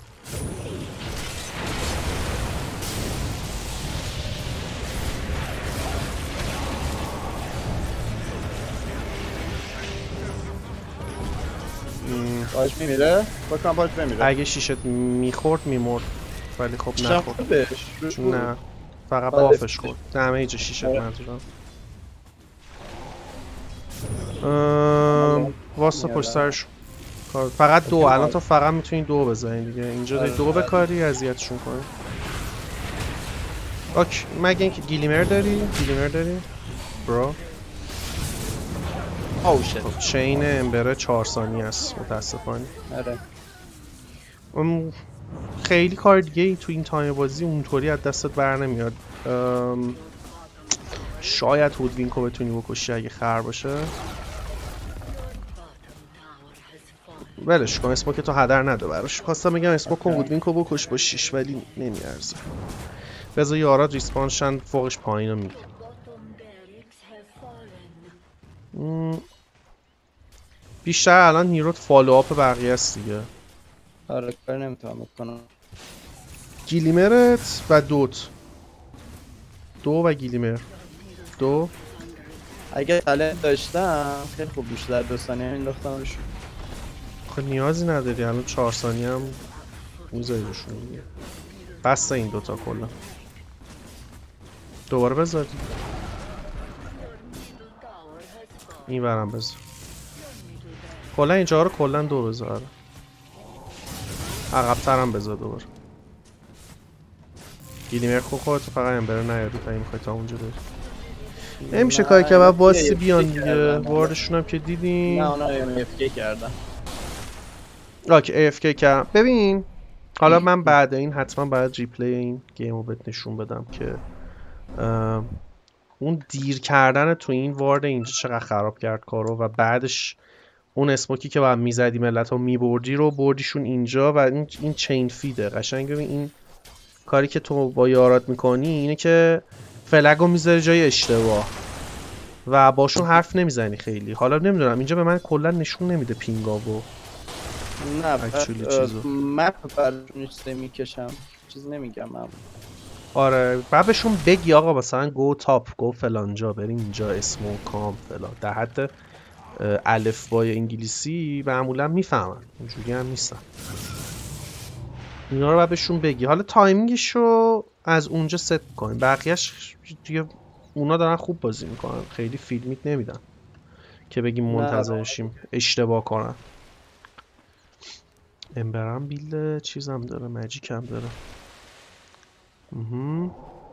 A: باش میمیره؟ بکنم باش بمیره.
B: اگه شیشت میخورد میمرد، ولی خب نخورد. نه فقط بافش خورد. دمیج شیشت منظورم. ام... واسه پشت سرش فقط دو. الان تو فقط میتونی دو بزنی دیگه. اینجا داری دو بکاری اذیتشون کنی. اوکی. مگه اینکه گلیمر داری؟ گلیمر داری؟ برو.
A: او شت.
B: خب چین امبره چهار ثانیه است متاسفانه.
A: آره.
B: ام... خیلی کار دیگه ای تو این تایم بازی اونطوری از دستت بر نمیاد. ام... شاید هودوینکو بتونی بکشی اگه خر باشه. ولش کن، اسموک تو هدر نده براش. خواستم بگم اسموک کن هودوینکو بکش با شیش ولی نمیارزه. بذار یارات ریسپان شن فوقش پایین رو میگه. بیشتر الان هیروت فالو آپ بقیه است دیگه.
A: آره کار نمیتونم بکنم.
B: گلیمرت و دوت. دو و گلیمر. دو.
A: اگه تالنت داشتم خیلی خوب میشه در دو ثانیه انداختم روش.
B: خب نیازی نداری الان چهار ثانیه هم میذاری روشون دیگه. بسته این دوتا کلا. دوباره بذاری. این برم بذار. کلا اینجا رو کلا دو بذار. عقب‌تر هم بذار دوباره. گلیمر خود خودتو فقط امبره نیاری تا این میخوای تا اونجا بری. نمیشه کاری که باید واسه بیان دیگه. واردشون هم که دیدیم.
A: نه اونا ای اف کی کردن.
B: اوکی ای اف کی کردم. ببین حالا من بعد این حتما باید ریپلی این گیمو بهت نشون بدم که اون دیر کردن تو این وارد اینجا چقدر خراب کرد کارو و بعدش اون اسموکی که باید میزدی ملت رو میبردی رو بردیشون اینجا و این, این چین فیده. قشنگ ببین این کاری که تو با یارات میکنی اینه که فلگو میذاری جای اشتباه و باشون حرف نمیزنی خیلی. حالا نمیدونم اینجا به من کلا نشون نمیده پینگاو.
A: نه چیزو مپ براشون چیزی میکشم چیز نمیگم من.
B: آره بعد بهشون بگی آقا مثلا گو تاپ گو فلانجا بریم اینجا اسمو کام فلان. در حد الفبای انگلیسی معمولا میفهمن، اونجوری هم نیستن. اینا رو باید بهشون بگی. حالا تایمینگش رو از اونجا ست کنیم. بقیهش دیگه اونا دارن خوب بازی میکنن، خیلی فیلمیت نمیدن که بگیم منتظرشیم اشتباه کنن. امبرم بیل چیزم داره، ماجیک هم داره. اها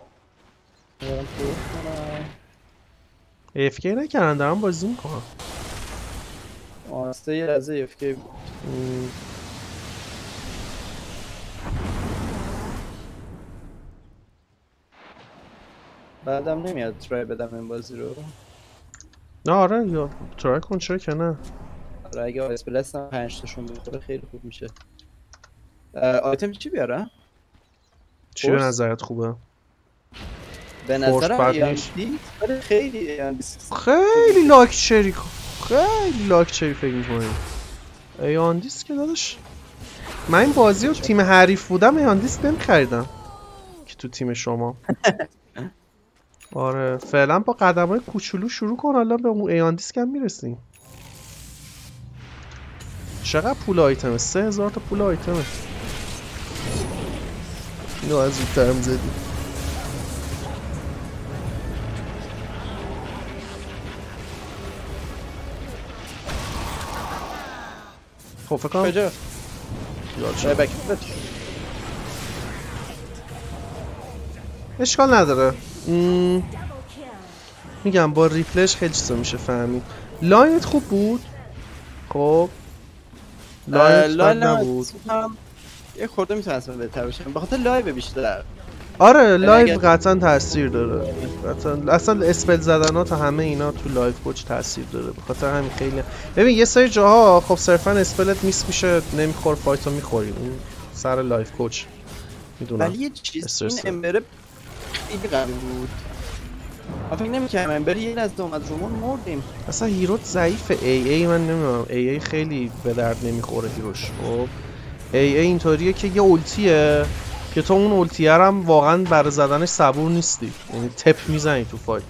B: اف کی نکردن دارم بازی میکنم.
A: آسته یه از اف کی بود. بعدم نمیاد ترای بدم این بازی رو.
B: نه آره یا ترای کن چرا که نه.
A: آره اگه آیس پلس هم پنج تاشون بخوره خیلی خوب میشه. آیتم چی بیاره؟
B: چی به نظرت خوبه؟
A: به نظرم ایاندی خیلی
B: خیلی لاکچری خیلی لاکچری فکر می‌کنم. ایاندیس که داداش من این بازی رو تیم حریف بودم ایاندیس نمی‌خریدم که تو تیم شما. آره فعلا با قدم‌های کوچولو شروع کن، حالا به اون ایاندیس کم میرسیم. چقدر پول آیتمه؟ سه هزار تا پول آیتمه. اینو از زودتر هم زدی. خب فکر کنم
A: کجا؟
B: یاد شد.
A: بک
B: اشکال نداره. م... میگم با ریپلش خیلی چیزا میشه فهمید. لاینت خوب بود. خب لاینت بد نبود.
A: یه خورده میتونستم بهتر بشم بخاطر لایو بیشتر.
B: آره لایو قطعا تاثیر داره. قطعا اصلا اسپل زدنات و همه اینا تو لایو کوچ تاثیر داره. بخاطر همین خیلی ببین یه سری جاها خب صرفا اسپلت میس میشه نمیخور فایتو میخوری. اون سر لایو کوچ میدونم.
A: ولی یه چیز این امبره خیلی قوی بود. من فکر نمی‌کردم امبر یه لحظه اومد رومون مردیم.
B: اصلا هیرو ضعیف ای ای من نمیدونم ای ای خیلی به درد نمیخوره هیروش. خب ای ای اینطوریه که یه اولتیه که تو اون اولتیه هم واقعا برای زدنش صبور نیستی، یعنی تپ میزنی تو فایت.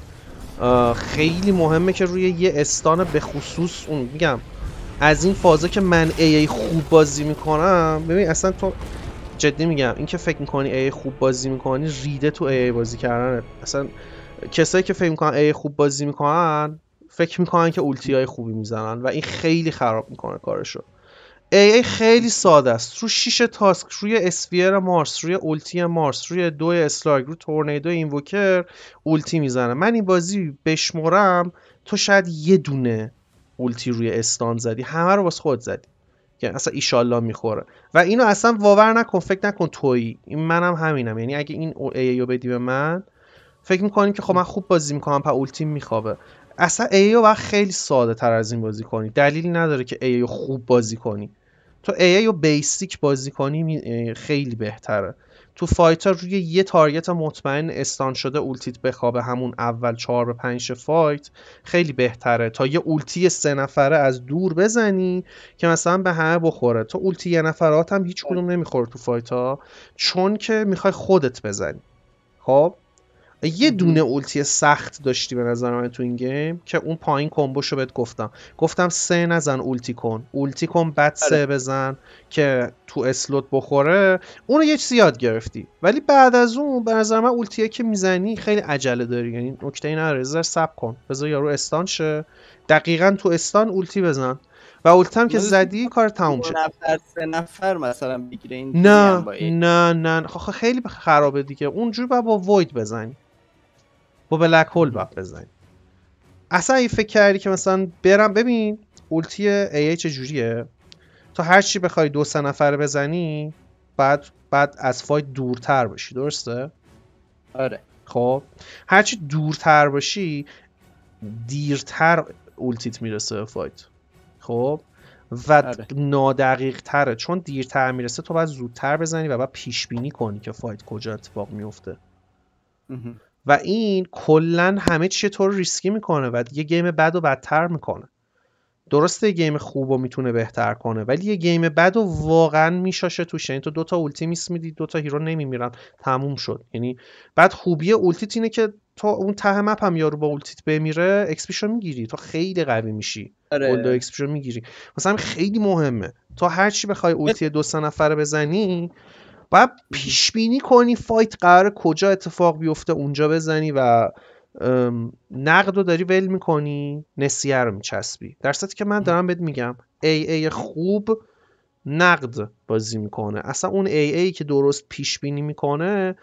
B: خیلی مهمه که روی یه استان به خصوص اون میگم از این فازه که من ای ای خوب بازی میکنم. ببین اصلا تو جدی میگم این که فکر میکنی ای ای خوب بازی میکنی ریده تو ای ای بازی کردن. اصلا کسایی که فکر میکنن ای ای خوب بازی میکنن فکر میکنن که اولتی های خوبی میزنن و این خیلی خراب میکنه کارشو. ای ای خیلی ساده است. رو شیش تاسک، روی اسفیر مارس، روی اولتی مارس، روی دو اسلاگ، روی تورنیدو اینوکر اولتی میزنه. من این بازی بشمرم تو شاید یه دونه اولتی روی استان زدی، همه رو واسه خود زدی که اصلا ایشالله میخوره. و اینو اصلا باور نکن، فکر نکن تویی، این منم همینم. یعنی اگه این ای ای رو بدی به من فکر میکنیم که خب من خوب بازی میکنم پس اولتیم میخوابه. اصلا ای ای رو باید خیلی ساده تر از این بازی کنی. دلیلی نداره که ای ای رو خوب بازی کنی. تو ای ای رو بیسیک بازی کنی خیلی بهتره. تو فایتر روی یه تارگت مطمئن استان شده اولتیت بخوابه همون اول چهار به پنج فایت خیلی بهتره تا یه اولتی سه نفره از دور بزنی که مثلا به همه بخوره. تو اولتی یه نفرات هم هیچ کدوم نمیخوره تو فایت ها، چون که میخوای خودت بزنی. خب یه دونه اولتی سخت داشتی به نظر من تو این گیم که اون پایین کمبوشو بهت گفتم گفتم سه نزن اولتی کن، اولتی کن بعد سه بزن که تو اسلوت بخوره. اونو یه چیزی یاد گرفتی. ولی بعد از اون به نظر من اولتیه که میزنی خیلی عجله داری، یعنی نکته ای نداره. بذار صبر کن، بذار یارو استان شه، دقیقاً تو استان اولتی بزن و اولتی هم که زدی کار تموم شه.
A: نفر سه نفر مثلا بگیره این
B: نه نه نه خب خیلی خرابه دیگه. اونجوری باید با وید بزنی، با بلک هول باید بزنی. اصلا این فکر کردی که مثلا برم ببین اولتی ای ای چجوریه، تو هر چی بخوای دو سه نفر بزنی بعد بعد از فایت دورتر باشی، درسته؟
A: آره.
B: خب هرچی دورتر باشی دیرتر اولتیت میرسه به فایت. خب و آره. نادقیق تره، چون دیرتر میرسه تو باید زودتر بزنی و باید پیش بینی کنی که فایت کجا اتفاق میفته. و این کلن همه چیه تو رو ریسکی میکنه و یه گیم بد و بدتر میکنه. درسته یه گیم خوب رو میتونه بهتر کنه ولی یه گیم بد و واقعا میشاشه توش. یعنی تو دوتا اولتی میس میدی دوتا هیرو نمیمیرن تموم شد. یعنی بعد خوبی اولتیت اینه که تو اون ته مپ هم یارو با اولتیت بمیره اکسپیشو میگیری، تو خیلی قوی میشی. گلد و اکسپیشو میگیری. مثلا خیلی مهمه تو هر چی بخوای اولتی دو سه نفره بزنی باید پیش بینی کنی فایت قراره کجا اتفاق بیفته اونجا بزنی و نقد رو داری ول میکنی نسیه رو میچسبی. در صورتی که من دارم بهت میگم ای ای خوب نقد بازی میکنه. اصلا اون ای ای که درست پیش بینی میکنه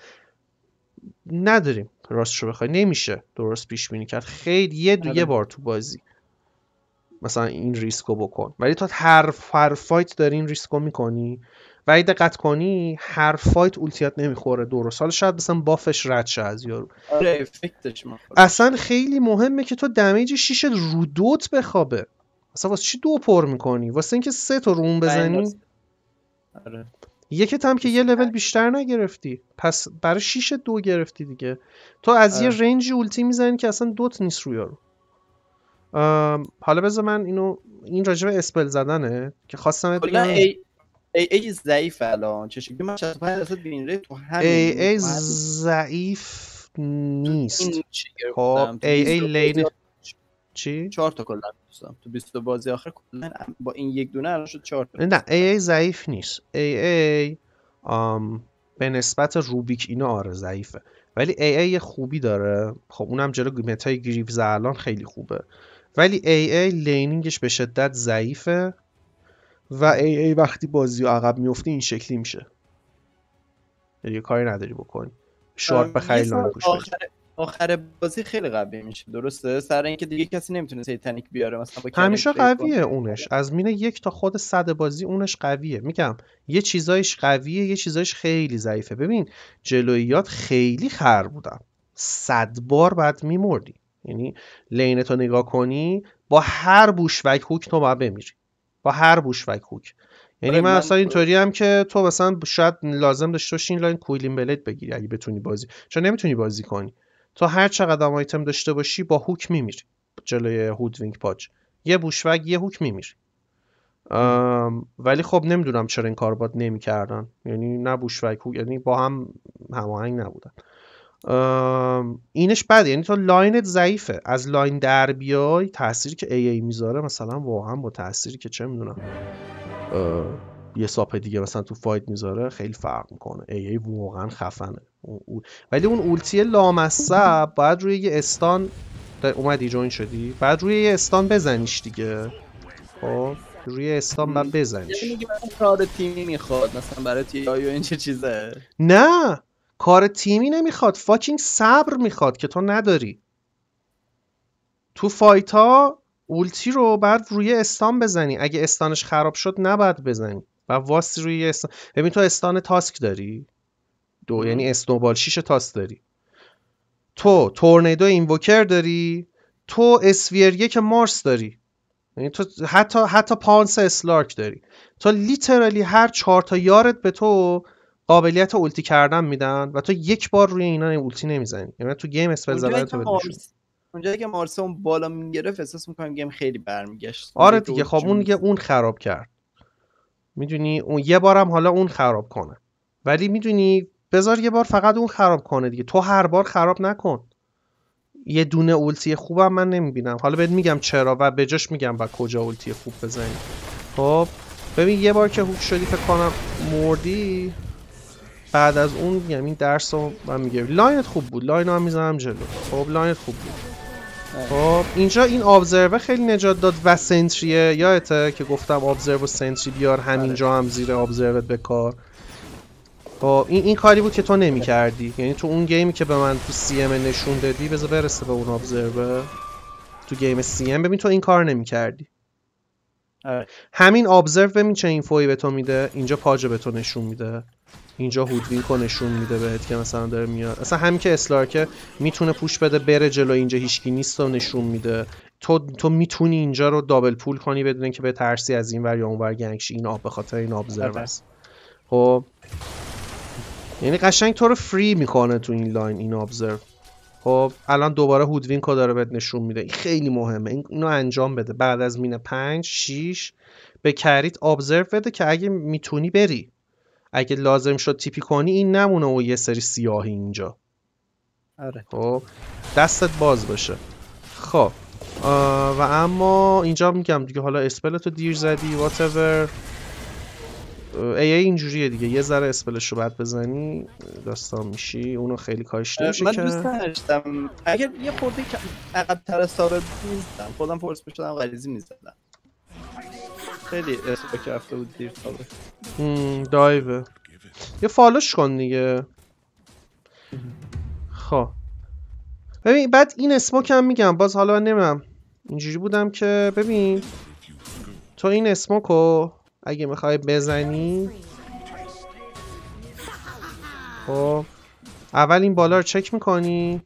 B: نداریم، راستشو بخوای نمیشه درست پیش بینی کرد. خیلی یه دو یه بار تو بازی مثلا این ریسکو بکن، ولی تو هر هر فایت داری این ریسکو میکنی و اگه دقت کنی هر فایت اولتیات نمیخوره درست. حالا شاید مثلا بافش رد شه از یارو.
A: آره افکتش میخوره.
B: اصلا خیلی مهمه که تو دمیج شیش رو دوت بخوابه. اصلا واسه چی دو پر میکنی؟ واسه اینکه سه تا روم بزنی.
A: آره.
B: یکت هم که یه لول بیشتر نگرفتی پس برای شیش دو گرفتی دیگه. تو از آره. یه رنجی اولتی میزنی که اصلا دوت نیست رو یارو. حالا بذار من اینو این راجع به اسپل زدنه که خواستم بگم
A: ای ای ای ضعیف الان چشم من شصت و پنج درصد وین ریت تو همین
B: ای ای ضعیف نیست. خب ای ای لین چی؟
A: چهار تا کلا دوستم تو بیست تا بازی آخر کلا با این یک دونه الان شد چهار تا.
B: نه ای ای ضعیف نیست. ای ای آم به نسبت روبیک اینا آره ضعیفه، ولی ای ای خوبی داره. خب اونم جلو متای گریوز الان خیلی خوبه، ولی ای ای لینینگش به شدت ضعیفه و ای ای وقتی بازی عقب میفته این شکلی میشه، یه کاری نداری بکنی. شارپ بخری لاین پوش
A: آخر آخر بازی خیلی قوی میشه درسته، سر اینکه دیگه کسی نمیتونه سیتانیک بیاره مثلا با
B: همیشه قویه اونش، از مین یک تا خود صد بازی اونش قویه. میگم یه چیزایش قویه یه چیزایش خیلی ضعیفه. ببین جلویات خیلی خر بودن، صد بار بعد میمردی. یعنی لینتو نگاه کنی با هر بوشوک هوک تو باید بمیری، با هر بوشوک هوک. یعنی من اصلا اینطوری هم که تو مثلا شاید لازم داشته باشی این لاین کویلین بلد بگیری اگه بتونی بازی، چون نمیتونی بازی کنی. تو هر چقدر آیتم داشته باشی با هوک میمیری جلوی هودوینگ پاچ، یه بوشوک یه هوک میمیری. ولی خب نمیدونم چرا این کار باد نمیکردن، یعنی نه بوشوک هوک، یعنی با هم هماهنگ نبودن. اینش بده، یعنی تو لاینت ضعیفه، از لاین در بیای تأثیری که ای ای میذاره مثلا واقعا با تأثیری که چه میدونم یه ساپ دیگه مثلا تو فایت میذاره خیلی فرق میکنه. ای ای واقعا خفنه. ولی اون اولتی لامصب باید روی یه استان اومدی جوین شدی، بعد روی یه استان بزنیش دیگه. خب روی استان بعد بزنیش.
A: یعنی میگه کار تیمی میخواد مثلا برای تی آی و این چه چیزه؟
B: نه کار تیمی نمیخواد، فاکینگ صبر میخواد که تو نداری. تو فایت ها اولتی رو بعد روی استان بزنی، اگه استانش خراب شد نباید بزنی و واسی روی استان. ببین تو استان تاسک داری دو ام. یعنی اسنوبال شیش تاسک داری، تو تورنیدو اینووکر داری، تو اسویر یک مارس داری، یعنی تو حتی حتی پانس اسلارک داری. تو لیترالی هر چهار تا یارت به تو قابلیت اولتی کردن میدن و تو یک بار روی اینا اولتی نمیزنی. یعنی تو گیم اسپل زدن تو بدونی
A: اونجایی که مارس اون بالا میگرفت احساس میکنم گیم خیلی برمیگشت.
B: آره دیگه خب اون دیگه اون خراب کرد، میدونی اون یه بارم حالا اون خراب کنه، ولی میدونی بذار یه بار فقط اون خراب کنه دیگه، تو هر بار خراب نکن. یه دونه اولتی خوبم من نمیبینم، حالا بهت میگم چرا و به جاش میگم با کجا اولتی خوب بزنی. خب ببین یه بار که هوک شدی فکر کنم مردی، بعد از اون یعنی درس رو من میگم لاینت خوب بود، لاین هم میزنم جلو. خب لاینت خوب بود. خب اینجا این ابزرور خیلی نجات داد و سنتریه، یادته که گفتم ابزرور و سنتری بیار همینجا هم زیر ابزرورت بکار. خب این این کاری بود که تو نمی‌کردی، یعنی تو اون گیمی که به من تو سی ام نشون دادی، بذار برسه به اون ابزرور، تو گیم سی ام ببین تو این کار نمی‌کردی. همین ابزرور ببین چه اینفوی به تو میده، اینجا پاجو به تو نشون میده، اینجا هودوینکو نشون میده بهت که مثلا داره میاد. اصلا همین که اسلارک میتونه پوش بده بره جلو، اینجا هیچکی نیست و نشون میده. تو تو میتونی اینجا رو دابل پول کنی بدون اینکه به ترسی از این ور یا اون ور گنگشی. این آب به خاطر این ابزرور است. خب یعنی قشنگ تو رو فری میکنه تو این لاین این ابزرو. خب الان دوباره هودوینکو داره بهت نشون میده، این خیلی مهمه، این اینو انجام بده بعد از مین پنج شش به کریت ابزرو بده که اگه میتونی بری، اگه لازم شد تیپی کنی این نمونه و یه سری سیاهی اینجا.
A: آره
B: خب دستت باز باشه. خب و اما اینجا میگم دیگه حالا اسپلتو دیر زدی whatever. ای ای اینجوریه دیگه، یه ذره اسپلش رو بعد بزنی داستان میشی، اونو خیلی کاش نمیشه.
A: من دوست داشتم اگر یه خورده که عقب تر از ثابت نیستم خودم فورس بشدم غریزی میزدم، خیلی اسپل که رفته بود دیر ثابت.
B: هم دایوه یه فالوش کن دیگه. خب ببین بعد این اسموک هم میگم باز، حالا نمیم اینجوری بودم که ببین تو این اسموکو اگه میخوای بزنی، خب اول این بالا رو چک میکنی.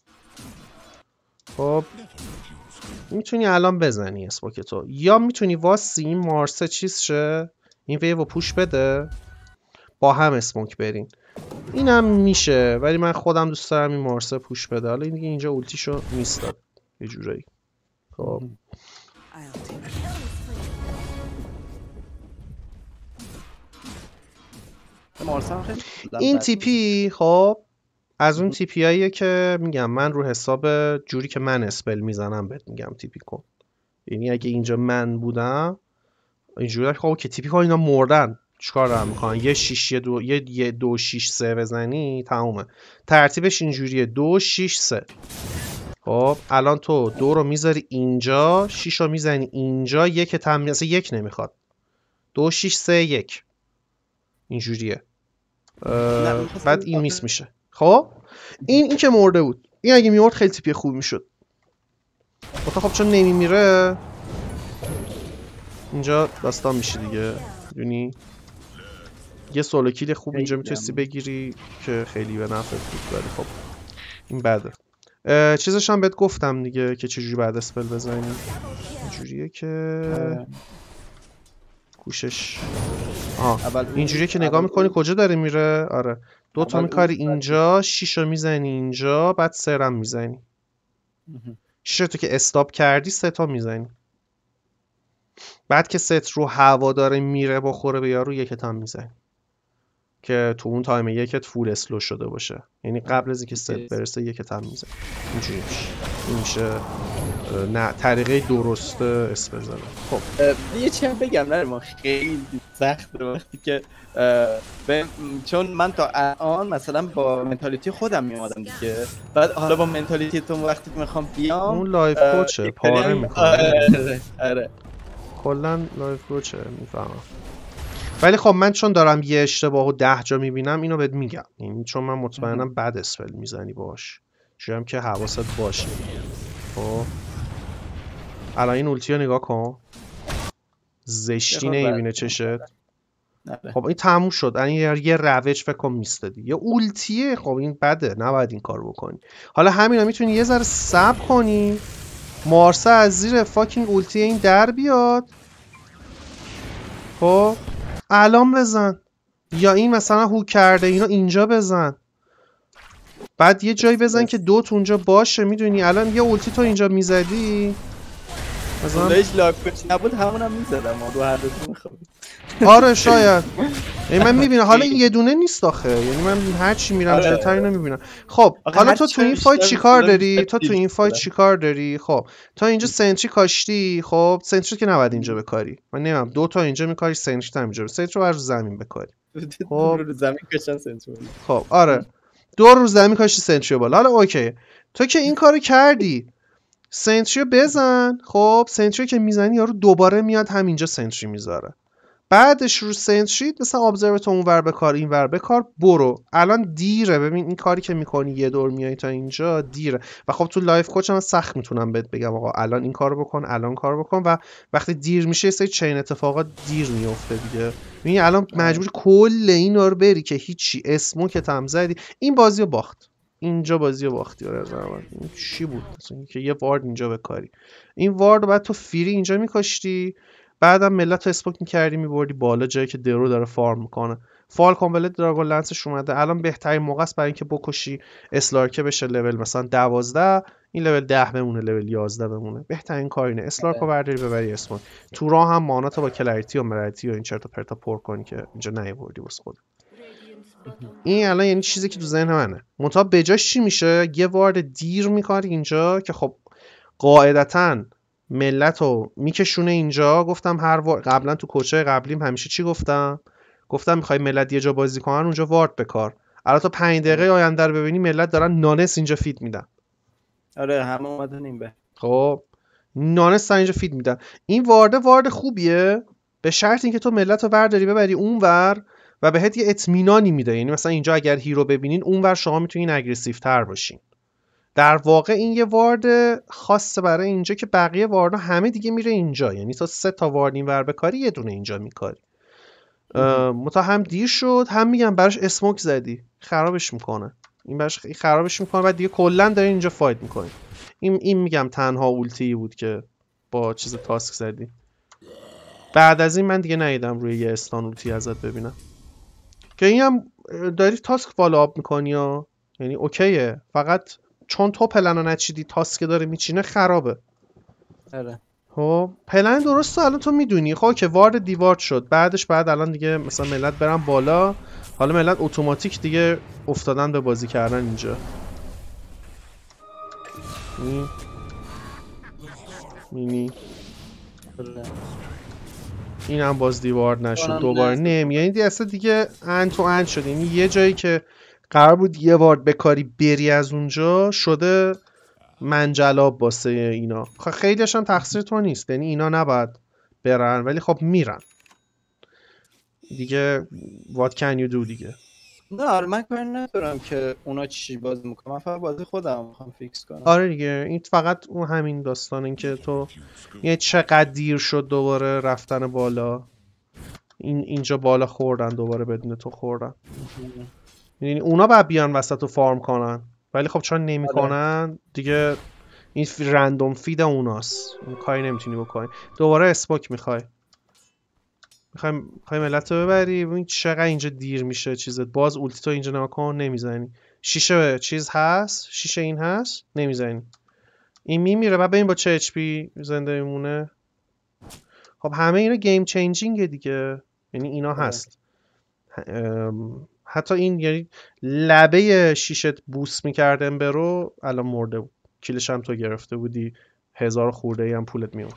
B: خب میتونی الان بزنی اسموک تو، یا میتونی واسی این مارسه چیز شه این ویو رو پوش بده با هم اسموک برین. اینم میشه ولی من خودم دوست دارم این مارسه پوش بده. حالا این دیگه اینجا اولتیشو میستاد یه جورایی. خب این تیپی خب از اون تیپیاییه که میگم من رو حساب جوری که من اسپل میزنم بهت میگم تیپی کن. یعنی اگه اینجا من بودم اینجوری خب که تیپی کن اینا مردن چیکار دارن میکنن، یه شیش یه دو یه, یه دو شیش سه بزنی تمومه. ترتیبش اینجوریه دو شیش سه. خب الان تو دو رو میذاری اینجا، شیش رو میزنی اینجا، یک تم مثلا یک نمیخواد، دو شیش سه یک اینجوریه. بعد این میس میشه. خب این این که مرده بود، این اگه میمرد خیلی تیپی خوب میشد. خب چون نمیمیره اینجا داستان میشه دیگه، میدونی یه سولو کیل خوب اینجا میتونستی بگیری که خیلی به نفعت بود. ولی خب این بده. چیزش هم بهت گفتم دیگه که چجوری بعد اسپل بزنی. اینجوریه که کوشش آه اینجوریه که نگاه میکنی کجا داره میره. آره دو تا میکاری اینجا، شیش رو میزنی اینجا، بعد سه رم میزنی. شیش تو که استاپ کردی سه تا میزنی. بعد که ست رو هوا داره میره بخوره به یارو یکت هم میزنی که تو اون تایم یکت فول اسلو شده باشه. یعنی قبل از اینکه ست برسه یکت هم میزنی. اینجوری میشه. این میشه نه طریقه درست اسپل زدن. خب
A: یه چی هم بگم نه ما خیلی سخته وقتی که چون من تا الان مثلا با منتالیتی خودم میامدم دیگه، بعد حالا با منتالیتی تو وقتی که میخوام بیام
B: اون لایف کوچه پاره میکنه.
A: آره آره
B: کلا لایف کوچه میفهمم. ولی خب من چون دارم یه اشتباه و ده جا میبینم اینو بهت میگم، یعنی چون من مطمئنم بد اسپل میزنی باش، چون که حواست باشه. خب الان این اولتی رو نگاه کن، زشتی نمیبینه چشت. خب این تموم شد. این یه روش فکر کنم میستدی یه اولتیه. خب این بده، نباید این کار بکنی. حالا همینا میتونی یه ذره صبر کنی مارسا از زیر فاکینگ اولتی این در بیاد. خب الان بزن، یا این مثلا هو کرده اینا اینجا بزن، بعد یه جایی بزن که دوت اونجا باشه. میدونی الان یه اولتی تو اینجا میزدی
A: مثلا هیچ لاکوچ نبود همونم میزدم دو هر دو میخوام.
B: آره شاید. یعنی من میبینم حالا این یه دونه نیست آخه، یعنی من هر چی میرم جلوتر اینو میبینم. خب حالا تو تو این فایت چیکار داری؟ تو تو این فایت چیکار داری؟ خب تا اینجا سنتری کاشتی. خب سنتری که نباید اینجا بکاری. من نمیدونم دو تا اینجا میکاری، سنتری تا اینجا. سنتری رو رو زمین بکاری.
A: خب رو زمین کشن سنتری.
B: خب آره دو رو زمین کاشتی سنتری بالا. حالا اوکی تو که این کارو کردی سنتری بزن. خب سنتری که میزنی یارو دوباره میاد همینجا سنتری میذاره. بعدش رو سنتری مثلا ابزرواتور اون ور بکار این ور بکار برو. الان دیره. ببین این کاری که میکنی یه دور میای تا اینجا دیره. و خب تو لایف کوچ من سخت میتونم بهت بگم آقا الان این کارو بکن الان کارو بکن، و وقتی دیر میشه یه سری چین اتفاقات دیر میفته دیگه. ببین الان مجبور کل اینا رو بری که هیچی اسمو که تم زدی. این بازیو باخت. اینجا بازیو باختی. آره این چی بود مثلا که یه وارد اینجا بکاری. این وارد بعد تو فری اینجا میکاشتی، بعدم ملت رو اسپوک میکردی میبردی بالا جایی که درو داره فارم میکنه. فال کامپلت دراگون لنسش اومده. الان بهترین موقع است برای اینکه بکشی اسلارکه بشه لول مثلا دوازده، این لول ده بمونه لول یازده بمونه. بهترین کار اینه اسلارکو برداری ببری اسمون تو راه هم ماناتو با کلریتی و مرایتی و این چرت و پرتا پر کنی که اینجا نیوردی واسه خود. این الان یعنی چیزی که تو ذهن منه. منتها بجاش چی میشه؟ یه وارد دیر میکاری اینجا که خب قاعدتاً ملت رو میکشونه اینجا. گفتم هر وار... قبلا تو کوچه قبلیم همیشه چی گفتم؟ گفتم میخوای ملت یه جا بازی کنن اونجا وارد بکار. الان تا پنج دقیقه آینده رو ببینی ملت دارن نانس اینجا فید میدن.
A: آره همه اومدن این به
B: خب نانس اینجا فید میدن. این وارد وارد خوبیه به شرط اینکه تو ملت رو برداری ببری اونور و بهت یه اطمینانی میده. یعنی مثلا اینجا اگر هیرو ببینین اونور شما میتونین اگریسیو تر باشین. در واقع این یه وارد خاصه برای اینجا که بقیه واردها همه دیگه میره اینجا. یعنی تا سه تا وارد این ور بکاری یه دونه اینجا میکاری. متا هم دیر شد هم میگم براش اسموک زدی خرابش میکنه. این براش خرابش میکنه و دیگه کلا داری اینجا فایت میکنی. این این میگم تنها اولتی بود که با چیز تاسک زدی. بعد از این من دیگه ندیدم روی یه استان اولتی ازت ببینم که اینم داری تاسک فالو آپ میکنی ها. یعنی اوکیه، فقط چون تو پلنو نچیدی تاسک داره میچینه خرابه.
A: آره
B: خب پلن درسته الان تو میدونی. خب که وارد دیوارد شد، بعدش بعد الان دیگه مثلا ملت برن بالا. حالا ملت اتوماتیک دیگه افتادن به بازی کردن اینجا. می مینی این هم باز دیوارد نشد دوباره. نمی یعنی دیگه اصلا دیگه اند تو اند شد. یعنی یه جایی که قرار بود یه وارد بکاری بری از اونجا شده منجلاب واسه اینا. خیلیش هم تقصیر تو نیست، یعنی اینا نباید برن ولی خب میرن دیگه. what can you do دیگه.
A: نه آره من کاری ندارم که اونا چی بازی میکنم، من فقط بازی خودم میخوام فیکس کنم.
B: آره دیگه این فقط اون همین داستان این که تو یه چقدر دیر شد دوباره رفتن بالا. این اینجا بالا خوردن دوباره بدون تو خوردن. یعنی اونا باید بیان وسط رو فارم کنن ولی خب چون نمیکنن دیگه این رندوم فید اوناست، این کاری نمیتونی بکنی. دوباره اسپوک میخوای میخوای میخوای ملت رو ببری. ببین چقدر اینجا دیر میشه چیزت. باز اولتی تو اینجا نکن نمیزنی. شیشه چیز هست، شیشه این هست نمیزنی. این میمیره بعد ببین با چه اچ پی زنده میمونه. خب همه اینا گیم چینجینگه دیگه، یعنی اینا هست. حتی این یعنی لبه شیشت بوس میکرد امبرو الان مرده بود. کیلش هم تو گرفته بودی، هزار خورده ای هم پولت میون.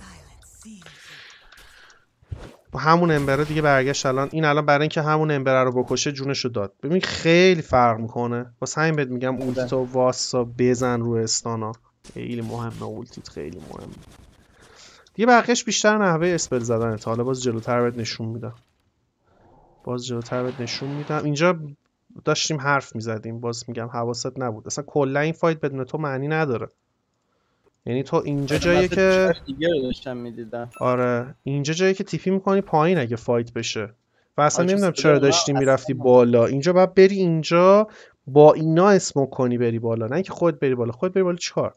B: همون امبره دیگه برگشت الان. این الان برای اینکه همون امبره رو بکشه جونشو داد. ببین خیلی فرق میکنه. واسه همین بهت میگم اولتیتو واسا بزن رو استانا. خیلی مهمه اولتیت، خیلی مهمه دیگه. بقیه‌اش بیشتر نحوه اسپل زدنه. تا حالا باز جلوتر بهت نشون میدم. باز جلوتر بهت نشون میدم. اینجا داشتیم حرف میزدیم، باز میگم حواست نبود. اصلا کلا این فایت بدون تو معنی نداره. یعنی تو اینجا جایی که آره اینجا جایی که تیپی میکنی پایین اگه فایت بشه. و اصلا نمیدونم چرا داشتی میرفتی بالا. اینجا باید بری اینجا با اینا اسموک کنی بری بالا، نه اینکه خودت بری بالا. خودت بری بالا چیکار؟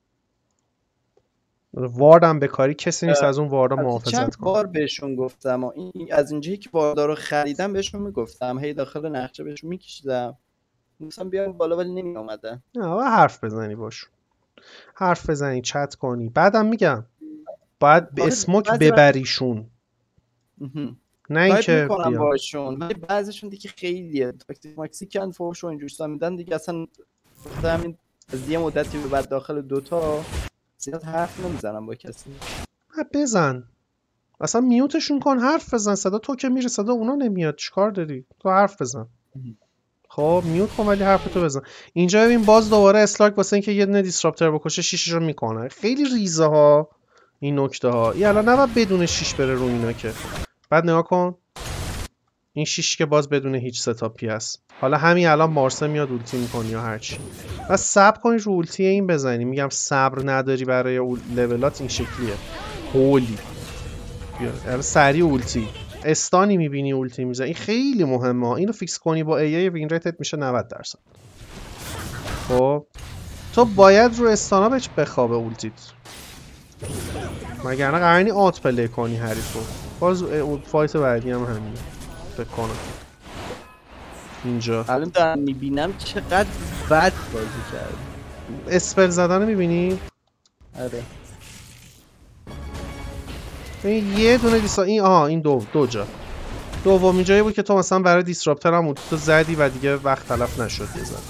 B: واردم بکاری کسی نیست از اون واردا محافظت کنه.
A: چند بار بهشون گفتم و این از اینجایی که واردا رو خریدم بهشون میگفتم، هی داخل نقشه بهشون میکشیدم مثلا بیان بالا ولی نمی اومدن.
B: نه حرف بزنی باشون، حرف بزنی چت کنی. بعدم میگم باید به اسموک ببریشون، نه اینکه
A: بیان باشون. ولی بعضیشون دیگه خیلیه تاکتیک ماکسیکن فوش و اینجوری میدن دیگه. اصلا گفتم این از یه مدتی به بعد داخل دوتا زیاد حرف نمیزنم با کسی.
B: بزن اصلا میوتشون کن، حرف بزن. صدا تو که میره صدا اونا نمیاد، چیکار داری؟ تو حرف بزن. خب میوت کن ولی حرف تو بزن. اینجا ببین باز دوباره اسلاک واسه اینکه یه دونه دیسراپتر بکشه شیشش رو میکنه. خیلی ریزه ها این نکته ها. این الان نباید بدون شیش بره رو اینا که. بعد نگاه کن این شیش که باز بدون هیچ ستاپی هست. حالا همین الان مارسه میاد اولتی میکنی یا هرچی. و صبر کنی رو اولتی این بزنی. میگم صبر نداری برای اول لولات این شکلیه. هولی بیا سری اولتی استانی میبینی اولتی میزنی. این خیلی مهمه. اینو فیکس کنی با ای ای وین ریتت میشه نود درصد. خب تو باید رو استانا بهش بخوابه اولتیت، مگر نه قرار نی آت پلی کنی حریفو. باز فایت بعدی هم همینه فکر کنم. اینجا
A: الان دارم میبینم چقدر بد بازی کرد.
B: اسپل زدن رو میبینی؟
A: آره
B: این یه دونه دیسا این آها این دو دو جا دومی جایی بود که تو مثلا برای دیسراپتر هم تو زدی و دیگه وقت تلف نشد یه زد.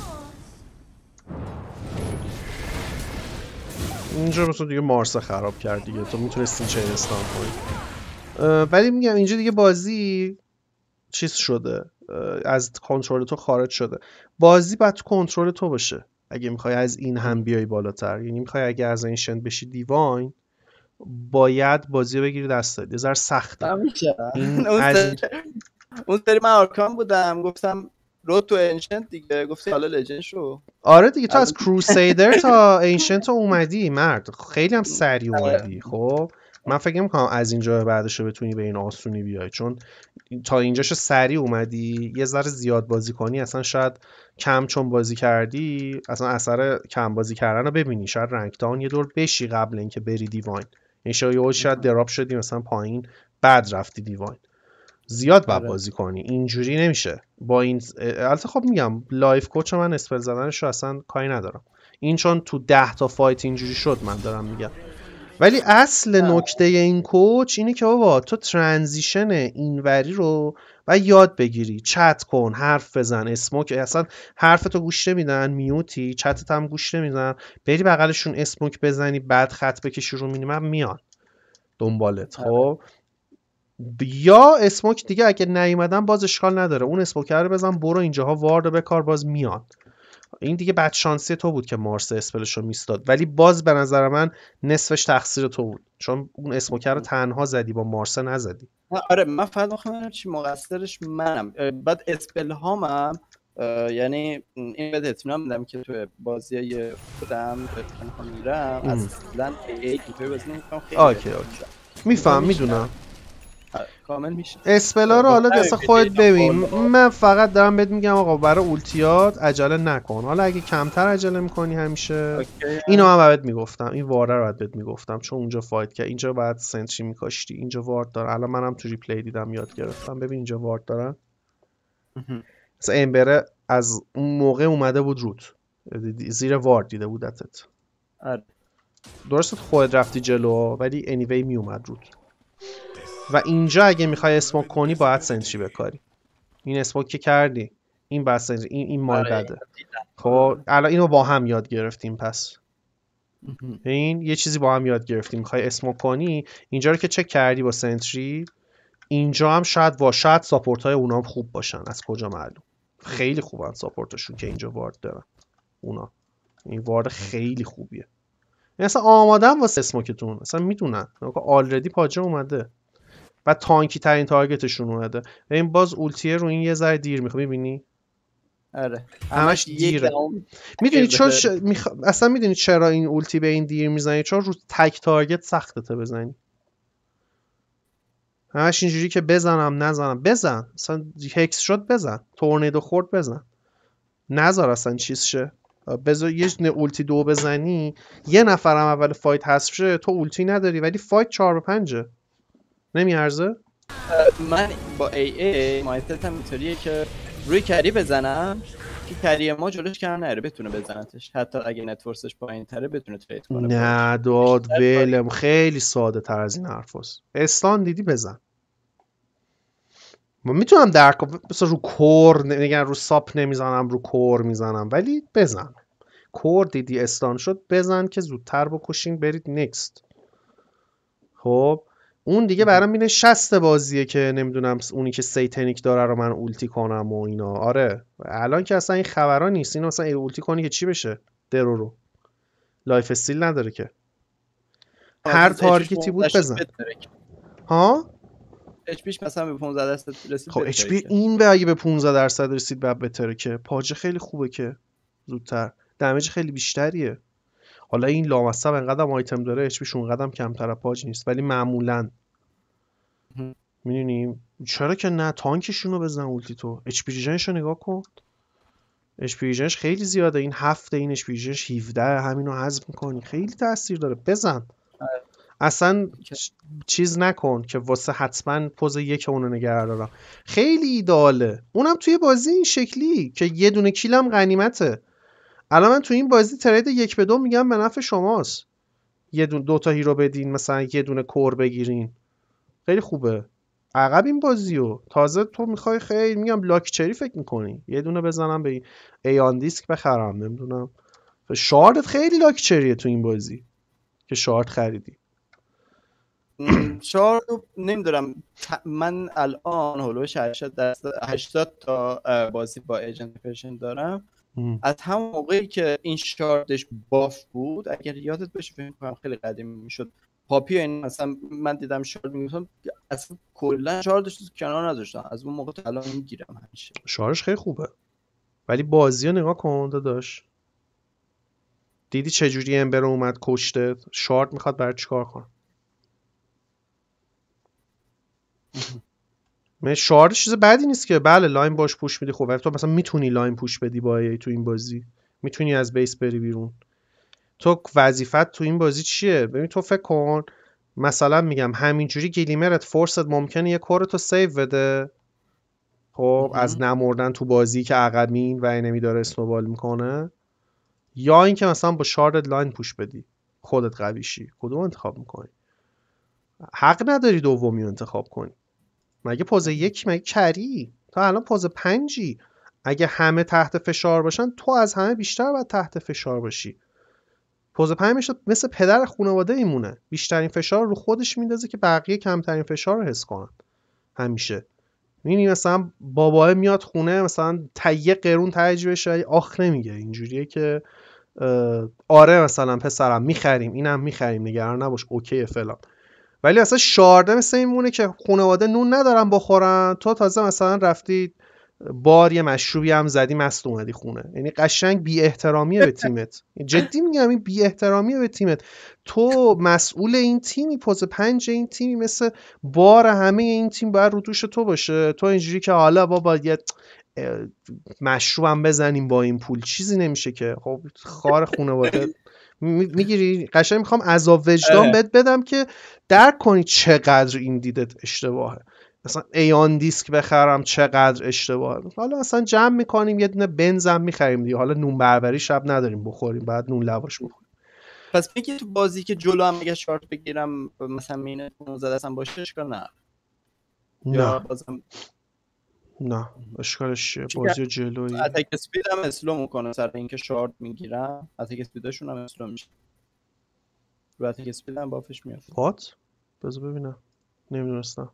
B: اینجا مثلا دیگه مارس خراب کرد دیگه. تو میتونستی چین استان کنی. ولی میگم اینجا دیگه بازی چیز شده، از کنترل تو خارج شده. بازی باید تو کنترل تو باشه اگه میخوای از این هم بیای بالاتر. یعنی میخوای اگه از این شند بشی دیواین باید بازی رو بگیری دستت. یه ذره سخته.
A: این از اون سری من آرکام بودم گفتم رو تو انشنت دیگه، گفتی حالا لجند شو.
B: آره دیگه تو از کروسیدر تا انشنت اومدی مرد، خیلی هم سریع اومدی. خب من فکر نمی‌کنم از اینجا بعدش بتونی به این آسونی بیای، چون تا اینجاشو سریع اومدی. یه ذره زیاد بازی کنی اصلا شاید کم چون بازی کردی اصلا اثر کم بازی کردن رو ببینی. شاید رنک داون یه دور بشی قبل اینکه بری دیواین. این شاید شاید دراپ شدی مثلا پایین بعد رفتی دیواین. زیاد باید بازی کنی، اینجوری نمیشه با این. البته خب میگم لایف کوچ من اسپل زدنشو اصلا کاری ندارم. این چون تو ده تا فایت اینجوری شد من دارم میگم. ولی اصل نکته این کوچ اینه که بابا تو ترانزیشن اینوری رو و یاد بگیری، چت کن، حرف بزن، اسموک، اصلا حرفتو گوش نمیدن، میوتی، چتت هم گوش نمیدن، بری بغلشون اسموک بزنی، بعد خط بکشی رو مینیمم میان دنبالت. خب یا اسموک دیگه اگه نیومدن باز اشکال نداره، اون اسموکر رو بزن برو اینجاها وارد بکار باز میان. این دیگه بد شانسی تو بود که مارس اسپلشو میستاد، ولی باز به نظر من نصفش تقصیر تو بود چون اون اسموکر رو تنها زدی با مارس نزدی.
A: آره من فقط میخوام چی مقصرش منم. بعد اسپل هامم یعنی این بده اطمینان میدم که تو بازی خودم تنها میرم اصلا ای اینطوری بازی نمیکنم. خیلی
B: اوکی اوکی میفهم میدونم
A: کامل میشه.
B: اسپلا رو حالا دست خودت ببین، من فقط دارم بهت میگم آقا برای اولتیات عجله نکن. حالا اگه کمتر عجله میکنی همیشه اینو هم بهت میگفتم، این واره رو باید بهت میگفتم چون اونجا فایت که اینجا باید سنتری میکاشتی، اینجا وارد داره. الان منم تو ریپلی دیدم یاد گرفتم. ببین اینجا وارد دارن. مثلا امبره از اون موقع اومده بود روت زیر وارد دیده بودتت.
A: آره
B: درسته خودت رفتی جلو ولی انیوی می اومد روت. و اینجا اگه میخوای اسموک کنی باید سنتری بکاری. این اسموک که کردی این بس این این مال بده. خب الان اینو با هم یاد گرفتیم. پس این یه چیزی با هم یاد گرفتیم. میخوای اسموک کنی اینجا رو که چک کردی با سنتری، اینجا هم شاید وا شاید ساپورت های اونا هم خوب باشن. از کجا معلوم؟ خیلی خوبن ساپورتشون که اینجا وارد دارن. اونا این وارد خیلی خوبیه. مثلا آمادن واسه اسموکتون، مثلا میدونن آلردی پاجه اومده و تانکی ترین تارگتشون اومده. این باز اولتیه رو این یه ذره دیر میخواد. میبینی
A: آره
B: همش دیره. میدونی چون ش... میخ... اصلا میدونی چرا این اولتی به این دیر میزنی؟ چون رو تک تارگت سختته بزنی. همش اینجوری که بزنم نزنم. بزن اصلا هکس شد بزن، تورنیدو خورد بزن، نذار اصلا چیز شه. بذار یه اولتی دو بزنی یه نفرم اول فایت حذف شه، تو اولتی نداری ولی فایت چهار به پنجه. نمیارزه؟
A: من با ای ای مایندستم اینطوریه که روی کری بزنم که کری ما جلوش کم نره بتونه بزنتش، حتی اگه نتورسش پایین‌تره بتونه ترید کنه.
B: نه داد ولم خیلی ساده تر از این حرفاست. استان دیدی بزن. من میتونم درک مثلا رو کور نمیگن رو ساپ نمیزنم رو کور میزنم ولی بزن. کور دیدی استان شد بزن که زودتر بکشین برید نکست. خب اون دیگه برام اینه شصت بازیه که نمیدونم اونی که سیتنیک داره رو من اولتی کنم و اینا. آره الان که اصلا این خبرا نیست. اینو مثلا اولتی کنی که چی بشه؟ درو رو لایف استیل نداره که هر تارگتی بود بزن. ها
A: اچ پیش مثلا به پانزده درصد رسید.
B: خب اچ پی این به اگه به پانزده درصد رسید بعد بهتره که پاجه خیلی خوبه که زودتر دمیج خیلی بیشتریه. حالا این لامصب انقدرم آیتم داره اچ پیش اونقدرم کمتر پاج نیست ولی معمولا میدونیم چرا که نه تانکشون رو بزن اولتی تو. اچ پی ریژنش رو نگاه کن. اچ پی ریژنش خیلی زیاده. این هفته این اچ پی ریژنش هفده همینو حذف میکنی خیلی تاثیر داره. بزن اصلا چیز نکن که واسه حتما پوز یک اونو نگه دارم. خیلی ایداله اونم توی بازی این شکلی که یه دونه کیلم غنیمته. الان من توی این بازی ترید یک به دو میگم به نفع شماست. یه دونه دو تا هیرو بدین مثلا یه دونه کور بگیرین خیلی خوبه. عقب این بازیو تازه تو میخوای خیلی میگم لاکچری فکر میکنی یه دونه بزنم به ایان دیسک بخرم نمیدونم. شارت خیلی لاکچریه تو این بازی که شارت خریدی.
A: شارت نمیدونم من الان هولوش هشتاد تا بازی با ایجنت پیشن دارم. ام. از همون موقعی که این شاردش باف بود اگر یادت باشه فکر کنم خیلی قدیمی میشد پاپی این مثلا من دیدم شارد میگفتم اصلا کلا شاردش تو کنار نذاشتم. از اون موقع تا الان میگیرم همیشه.
B: شاردش خیلی خوبه ولی بازی رو نگاه کن داداش. دیدی چجوری امبر اومد کشته؟ شارد میخواد برای چیکار کنه؟ من شارد چیز بدی نیست که بله لاین باش پوش میدی. خب تو مثلا میتونی لاین پوش بدی با ای تو این بازی میتونی از بیس بری بیرون. تو وظیفت تو این بازی چیه؟ ببین تو فکر کن مثلا میگم همینجوری گلیمرت فورست ممکنه یه کور تو سیو بده خب از نمردن تو بازی که عقبین و اینمی داره اسنوبال میکنه، یا اینکه مثلا با شارد لاین پوش بدی. خودت قوی شی، کدوم انتخاب میکنی؟ حق نداری دومی رو انتخاب کنی. مگه پوز یک مگه کری؟ تا الان پوز پنجی. اگه همه تحت فشار باشن تو از همه بیشتر باید تحت فشار باشی. پوز پنج میشه مثل پدر خانواده ایمونه، بیشترین فشار رو خودش میندازه که بقیه کمترین فشار رو حس کنن. همیشه میبینی مثلا باباه میاد خونه مثلا تیه قرون تهیه بشه آخ نمیگه، اینجوریه که آره مثلا پسرم میخریم، اینم میخریم، نگران نباش اوکی فلان. ولی اصلا شارده مثل این مونه که خانواده نون ندارن بخورن، تو تازه مثلا رفتی بار یه مشروبی هم زدی مست اومدی خونه. یعنی قشنگ بی احترامیه به تیمت. جدی میگم این بی احترامیه به تیمت. تو مسئول این تیمی، پوز پنج این تیمی، مثل بار همه این تیم باید رو دوش تو باشه. تو اینجوری که حالا بابا یه مشروبم بزنیم با این پول چیزی نمیشه که. خب خار خانواده میگیری. قشنگ میخوام عذاب وجدان بهت بدم که درک کنی چقدر این دیدت اشتباهه. مثلا ایان دیسک بخرم چقدر اشتباهه. حالا مثلا جمع میکنیم یه دونه بنزم میخریم دیگه، حالا نون بربری شب نداریم بخوریم، بعد نون لواش بخوریم.
A: پس میگی تو بازی که جلو هم اگه شارت بگیرم مثلا مینه پانزده دستم باشه اشکال نه؟
B: نه
A: بازم
B: نه اشکالش چیه؟ بازی جلویی
A: اتک اسپید هم اسلو میکنه سر اینکه شارت میگیرم، اتک اسپیدشون هم اسلو میشه. رو اتک اسپید هم بافش میاد.
B: وات؟ بذار ببینم، نمیدونستم.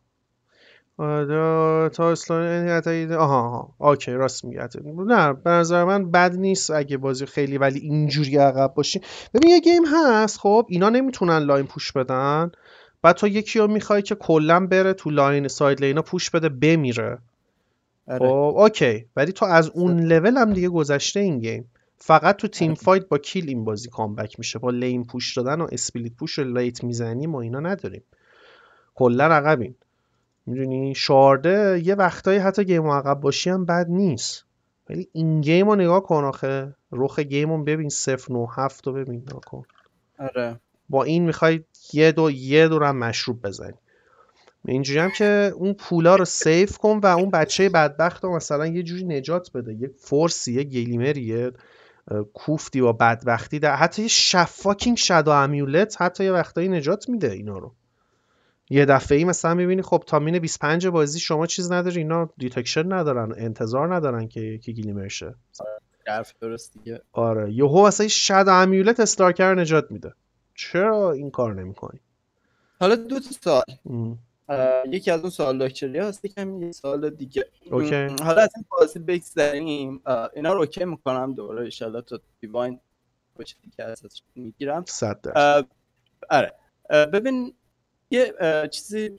B: آره تا اسلام آها آها اوکی راست میگه. نه به نظر من بد نیست اگه بازی خیلی ولی اینجوری عقب باشی. ببین یه گیم هست خب اینا نمیتونن لاین پوش بدن، بعد تو یکی رو میخوای که کلا بره تو لاین ساید لینا پوش بده بمیره. خب اوکی، ولی تو از اون لول هم دیگه گذشته این گیم. فقط تو تیم فایت با کیل این بازی کامبک میشه، با لین پوش دادن و اسپلیت پوش و لیت میزنیم و اینا نداریم، کلا عقبیم. میدونی شارده یه وقتایی حتی گیم عقب باشی هم بد نیست، ولی این گیم رو نگاه کن آخه، رخ گیم رو ببین، صفر نه هفت رو ببین نگاه کن.
A: آره
B: با این میخوای یه دو یه دور هم مشروب بزنی. اینجوری هم که اون پولا رو سیف کن و اون بچه بدبخت رو مثلا یه جوری نجات بده، یه فورسی، یه گلیمری، یه کوفتی با بدبختی در حتی یه شفاکینگ شادو امیولت حتی یه وقتایی نجات میده اینا رو. یه دفعه‌ای مثلا میبینی خب تا مین بیست و پنج بازی شما چیز نداری، اینا دیتکشن ندارن، انتظار ندارن که یکی گلیمر شه.
A: حرف درست دیگه.
B: آره یهو مثلا شادو امیولت استارکر نجات میده. چرا این کار نمی‌کنی؟
A: حالا دو تا سوال. یکی از اون سوال لاکچری هست، یکم یه سوال دیگه.
B: اوکی.
A: حالا از این بازی بگذریم، اینا رو اوکی میکنم دوباره ان شاءالله تو دیواین باشه دیگه ازش میگیرم.
B: صد درصد.
A: آره ببین یه چیزی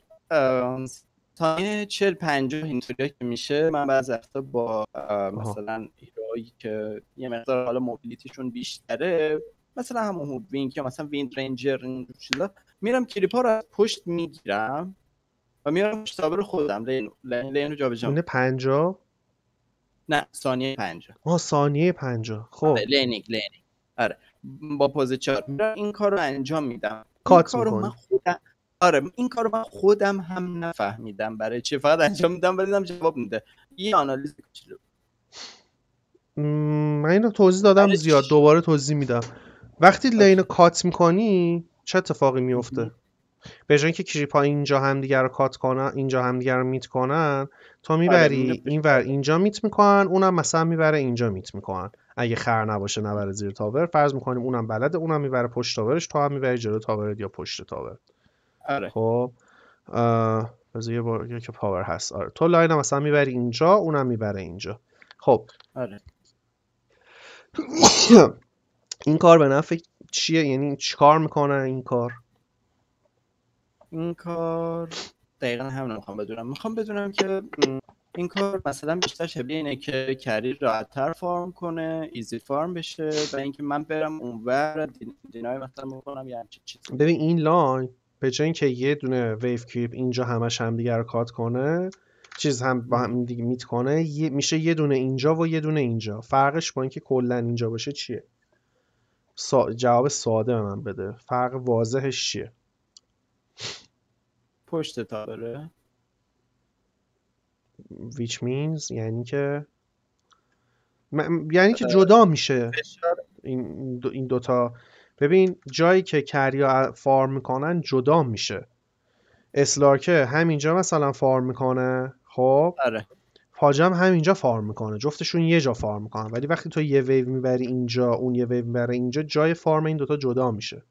A: ثانیه چهل پنجاه اینطوری که میشه، من بعضی وقتا با مثلا هیروهایی که یه مقدار حالا موبیلیتیشون بیشتره، مثلا همون هودوینگ یا مثلا ویند رنجر این چیزا، میرم کلیپا رو از پشت میگیرم و میارم پشت تابر خودم لین لین رو جابجا
B: میکنم. پنجاه؟
A: نه ثانیه پنجاه.
B: آه ثانیه پنجاه. خب
A: لینینگ لینینگ آره با پوز چهار میرم این کارو انجام میدم.
B: کات
A: این کارو من خودم آره این کارو من خودم هم نفهمیدم برای چی، فقط انجام میدم ولی دیدم جواب میده. یه آنالیز کوچولو
B: من اینو توضیح دادم زیاد، دوباره توضیح میدم. وقتی لین کات میکنی چه اتفاقی میفته؟ به جای اینکه کریپا اینجا همدیگه رو کات کنن، اینجا همدیگه رو میت کنن، تو میبری اینور اینجا میت میکنن، اونم مثلا میبره اینجا میت میکنن. اگه خر نباشه نبره زیر تاور، فرض میکنیم اونم بلده، اونم میبره پشت تاورش، تو هم میبری جلو تاورت یا پشت تاور.
A: آره
B: خب بذار یه بار که پاور هست. آره تو لاین هم مثلا میبری اینجا، اونم میبره اینجا. خب
A: آره
B: این کار به نفع چیه؟ یعنی چیکار میکنه این کار؟
A: این کار دقیقا همین میخوام بدونم. میخوام بدونم که این کار مثلا بیشتر شبیه اینه که کری راحت‌تر فارم کنه، ایزی فارم بشه و اینکه من برم اونور دینای مثلا بکنم یا همچین چیزی.
B: ببین این لاین به جای اینکه یه دونه ویو کریپ اینجا همش هم دیگه رو کات کنه، چیز هم با هم دیگه میت کنه، یه میشه یه دونه اینجا و یه دونه اینجا. فرقش با اینکه کلا اینجا باشه چیه؟ سا... جواب ساده من بده. فرق واضحش چیه؟
A: پشت تابره.
B: which means یعنی که م... یعنی که جدا میشه این دو... این دوتا ببین جایی که کریا فارم میکنن جدا میشه. اسلارکه همینجا مثلا فارم میکنه، خب
A: آره
B: حاجم همینجا فارم میکنه، جفتشون یه جا فارم میکنن، ولی وقتی تو یه ویو میبری اینجا اون یه ویو میبره اینجا، جای فارم این دوتا جدا میشه.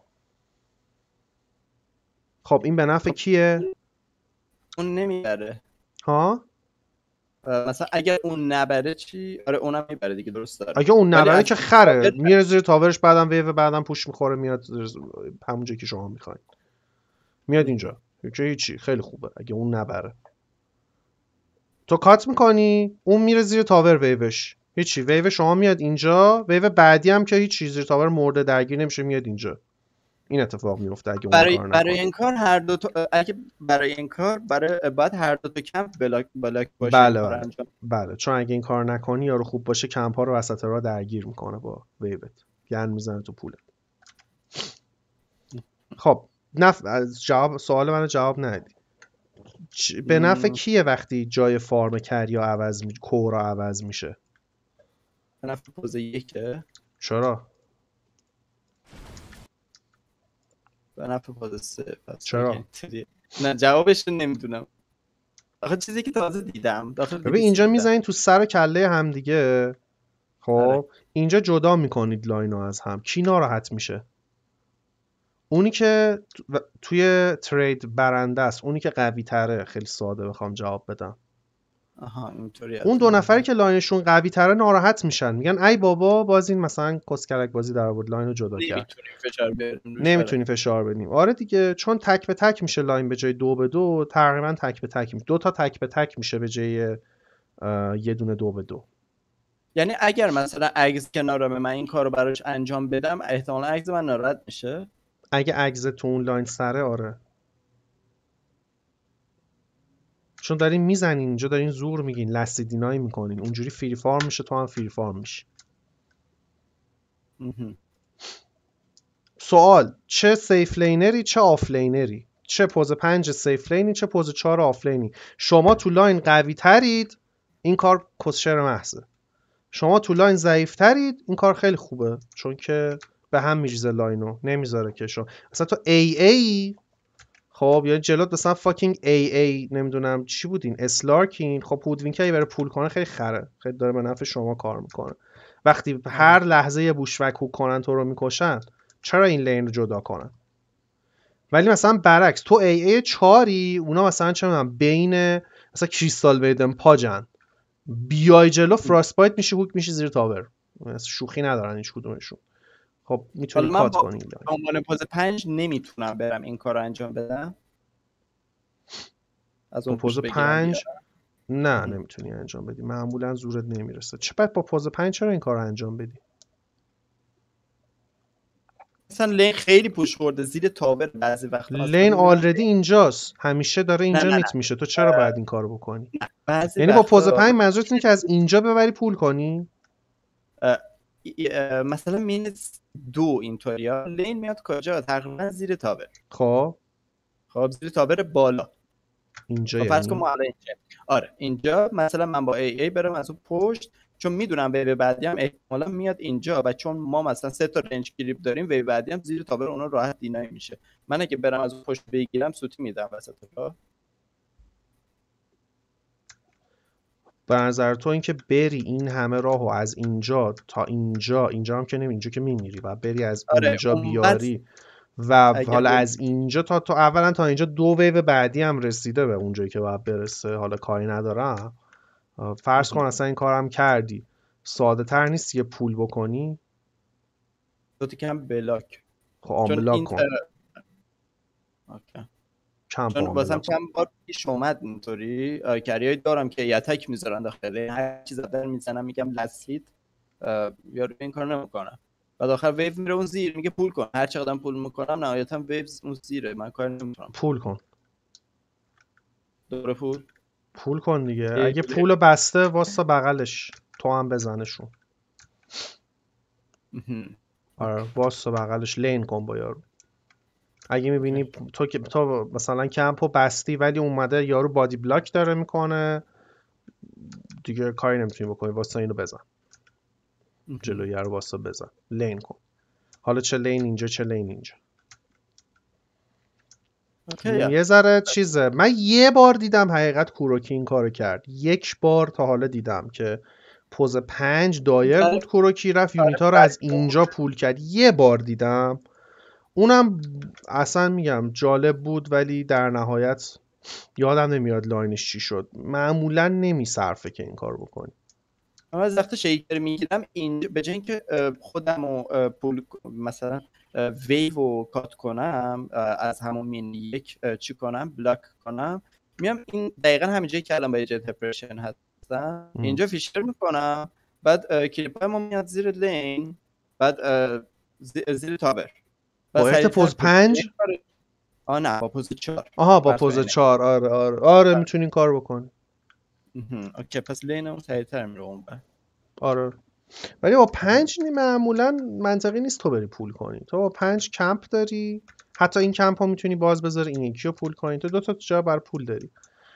B: خب این به نفع کیه؟
A: اون نمیبره.
B: ها
A: مثلا اگر اون نبره چی؟ آره اونم میبره دیگه، درست داره.
B: اگه اون
A: ولی
B: نبره
A: از
B: که خره، میره زیر تاورش، بعدم ویو بعدم پوش میخوره میاد زیر همونجا که شما میخواین، میاد اینجا که هیچی، خیلی خوبه اگه اون نبره. تو کات میکنی اون میره زیر تاور ویوش، هیچی، ویو شما میاد اینجا، ویو بعدی هم که هیچی زیر تاور مرده درگیر نمیشه میاد اینجا. این اتفاق میفته اگه اون
A: برای
B: کار
A: برای
B: نکنه.
A: این کار هر دو تا، اگه برای این کار برای باید هر دو تا کمپ بلاک بلاک باشه این
B: بله
A: کار
B: بله
A: انجام.
B: بله، چون اگه این کار نکنی یارو خوب باشه کمپ ها رو وسط راه درگیر میکنه با ویوت، گن میزنه تو پولت. خب نف... از جواب سوال منو جواب ندی. چ- به نفع
A: م،
B: کیه وقتی جای فارم کریا عوض می کورا عوض میشه؟
A: به نفع پوز یکه،
B: چرا؟
A: به نفع پوز سه. پس
B: چرا؟
A: اینطوریه. نه جوابش رو نمیدونم. آخه چیزی که تازه دیدم داخل دی
B: ببین
A: بی سی
B: اینجا
A: دیدم.
B: میزنید تو سر و کله هم دیگه،
A: آره
B: خب اینجا جدا میکنید لاینو از هم، کی ناراحت میشه؟ اونی که تو- و- توی ترید برنده است، اونی که قوی تره. خیلی ساده بخوام جواب بدم،
A: آها اینطوری
B: اون
A: از
B: دو
A: اون
B: نفری
A: نظر.
B: که لاینشون قوی تره ناراحت میشن، میگن ای بابا باز این مثلا کسکلک بازی در آورد لاینو جدا کرد.
A: نمیتونیم فشار بیاریم روش. آره
B: نمیتونی فشار بدیم. آره دیگه، چون تک به تک میشه لاین به جای دو به دو، تقریبا تک به تک میشه، دو تا تک به تک میشه به جای اه، یه دونه دو به دو.
A: یعنی اگر مثلا اگز کنارم من این کارو براش انجام بدم، احتمالا اگز من ناراحت میشه.
B: اگه اگز تو اون لاین سره، آره، چون دارین میزنین اینجا، دارین زور میگین، لسیدینایی میکنین، اونجوری فری فارم میشه، تو هم فری فارم میشی.
A: مهم.
B: سوال، چه سیف لینری چه آف لینری، چه پوز پنج سیف لینی چه پوز چهار آف لینی، شما تو لاین قوی ترید این کار کسشر محضه، شما تو لاین ضعیف ترید این کار خیلی خوبه، چون که به هم میریزه لاینو، نمیذاره که شما مثلا تو ای ای، خب یا جلوت مثلا فاکینگ ای ای نمیدونم چی بودین اسلارکین، خب هودوینک اگه بره پول کنه خیلی خره، خیلی داره به نفع شما کار میکنه. وقتی هر
A: آره.
B: لحظه یه بوشوک هوک کنن تو رو میکشن، چرا این لین رو جدا کنن؟ ولی مثلا برعکس تو ای ای چاری، اونا مثلا چه میدونم بین مثلا کریستال ویدن پاجن، بیای جلو فراست بایت میشه، هوک میشه زیر تاور، مثلا شوخی ندارن هیچ کدومشون. خب میتونی
A: حالا من
B: کات
A: با
B: کنی این
A: به عنوان پوز پنج نمیتونم برم این کار رو انجام بدم از
B: با
A: اون
B: پوز
A: پوش بگیرم
B: پنج
A: بیارم.
B: نه نمیتونی انجام بدی، معمولا زورت نمیرسه. چه بعد با پوز پنج چرا این کار رو انجام بدی؟
A: مثلا لین خیلی پوش خورده زیر تاور، بعضی وقتا اصلا
B: لین
A: میبینم.
B: آلردی اینجاست، همیشه داره
A: نه
B: اینجا
A: نه
B: میت میشه، تو چرا باید این کارو بکنی؟
A: نه بعضی
B: یعنی با پوز
A: وقتا
B: پنج منظورت اینه که از اینجا ببری پول کنی؟
A: اه، اه، مثلا مین دو اینطوریا لین میاد کجا، تقریبا زیر تاور.
B: خب
A: خب زیر تاور بالا.
B: اینجا
A: خب فرض کن
B: یعنی
A: ما الان اینجا، آره اینجا مثلا من با ای ای برم از اون پشت، چون میدونم ویو بعدی هم احتمالا میاد اینجا و چون ما مثلا سه تا رنج کلیپ داریم، ویو بعدی هم زیر تاور اونا راحت دینای میشه. من اگه برم از اون پشت بگیرم سوتی میدم وسط راه.
B: به نظر تو اینکه بری این همه راهو از اینجا تا اینجا، اینجا هم که نمی اینجا که میمیری و بری از
A: آره
B: اونجا
A: اون بس
B: بیاری و
A: اگه
B: حالا
A: ب...
B: از اینجا تا تو اولا تا اینجا دو ویو بعدی هم رسیده به اونجایی که باید برسه، حالا کاری ندارم، فرض کن اصلا این کارم کردی، ساده تر نیست یه پول بکنی؟
A: سوتی کم بلاک.
B: خب
A: چون
B: آنبلاک
A: این
B: کن،
A: اوکی.
B: کمپ
A: چون واسم
B: آنبلاک کن.
A: چند بار پیش اومد اینطوری کریایی دارم که یتک میذارن داخل، هر چیز در میزنم میگم لسید، یارو این کار نمیکنه. بعد آخر ویو میره اون زیر، میگه پول کن، هر چقدرم پول میکنم نهایتا ویو اون زیره، من کار نمیتونم.
B: پول کن،
A: دوره پول
B: پول کن دیگه،
A: ای
B: اگه
A: پول.
B: پول بسته واسه بغلش تو هم بزنشون.
A: مهم.
B: آره
A: اوکی.
B: واسه بغلش لین کن با یارو. اگه
A: اوکی.
B: میبینی تو که تو مثلا کمپو بستی ولی اومده یارو بادی بلاک داره میکنه، دیگه کاری نمیتونی بکنی، واسه اینو بزن،
A: مهم.
B: جلوی رو واسه بزن، لین کن. حالا چه لین اینجا چه لین اینجا.
A: اوکی.
B: یه ذره چیزه. من یه بار دیدم حقیقت کوروکی این کارو کرد، یک بار تا حالا دیدم که پوز پنج دایر بود کوروکی رفت یونیتا رو از اینجا پول کرد. یه بار دیدم، اونم اصلا میگم جالب بود، ولی در نهایت یادم نمیاد لاینش چی شد. معمولا نمیصرفه که این کار بکنی.
A: من از وقت شیکر میگیرم این به جای اینکه خودم رو پول مثلا ویو رو کات کنم از همون مین یک چی کنم بلاک کنم، میام این دقیقا همین جایی که الان با ایجاد هپرشن هستم اینجا فیشر میکنم، بعد کلیپ های ما میاد زیر لین، بعد زیر تابر
B: با ارت پوز پنج.
A: آه نه با پوز چهار.
B: آها با پوز چهار. آره آره آره میتونی این کار بکنی.
A: اوکی پس لین اون سریعتر میره اون بعد.
B: آره ولی با پنج معمولا منطقی نیست تو بری پول کنی. تو با پنج کمپ داری، حتی این کمپ ها میتونی باز بذاری این یکی رو پول کنی، تو دو تا جا بر پول داری.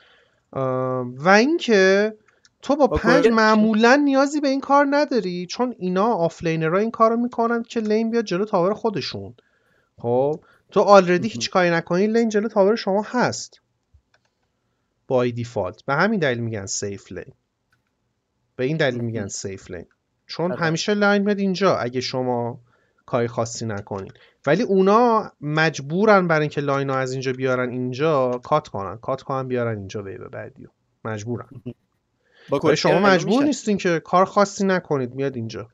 B: و اینکه تو با پنج معمولا نیازی به این کار نداری، چون اینا آفلینرها این کارو میکنن که لین بیاد جلو تاور خودشون. خب تو آلردی هیچ کاری نکنی لین جلو تاور شما هست بای دیفالت. به همین دلیل میگن سیف لین. به این دلیل میگن سیف لین، چون همیشه لاین میاد اینجا اگه شما کاری خاصی نکنین. ولی اونا مجبورن برای اینکه لاین ها از اینجا بیارن اینجا کات کنن کات کنن بیارن اینجا ویو بعدیو. مجبورن. ولی شما مجبور نیستین که کار خاصی نکنید میاد اینجا.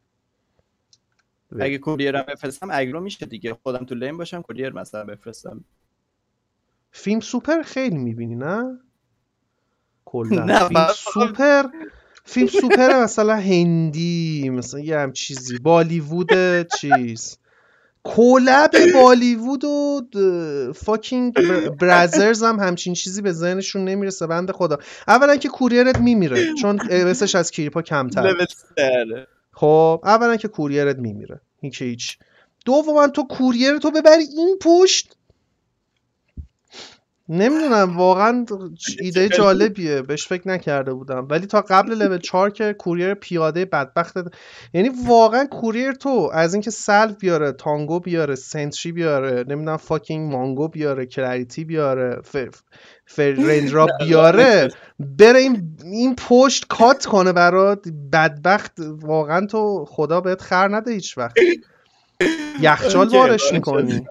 A: اگه کوریر هم بفرستم اگرو میشه دیگه، خودم تو لین باشم کوریر مثلا بفرستم.
B: فیلم سوپر خیلی میبینی نه؟ کلا فیلم سوپر فیلم سوپر مثلا هندی مثلا یه هم چیزی بالیوود چیز کولب بالیوود و فاکینگ برازرز هم همچین چیزی به ذهنشون نمیرسه بنده خدا. اولا که کوریرت میمیره چون اوسش از کریپا کمتر. خب اولا که کوریرت میمیره هیچ هیچ. دوما تو کوریرتو ببری این پشت، نمیدونم واقعا ایده جالبیه، بهش فکر نکرده بودم. ولی تا قبل لول چهار که کوریر پیاده بدبخت، یعنی واقعا کوریر تو از اینکه سلف بیاره، تانگو بیاره، سنتری بیاره، نمیدونم فاکینگ مانگو بیاره، کلاریتی بیاره، ف... ف... رندرا بیاره، بره این این پشت کات کنه برات، بدبخت واقعا تو خدا بهت خر نده هیچ وقت. یخچال بارش میکنی،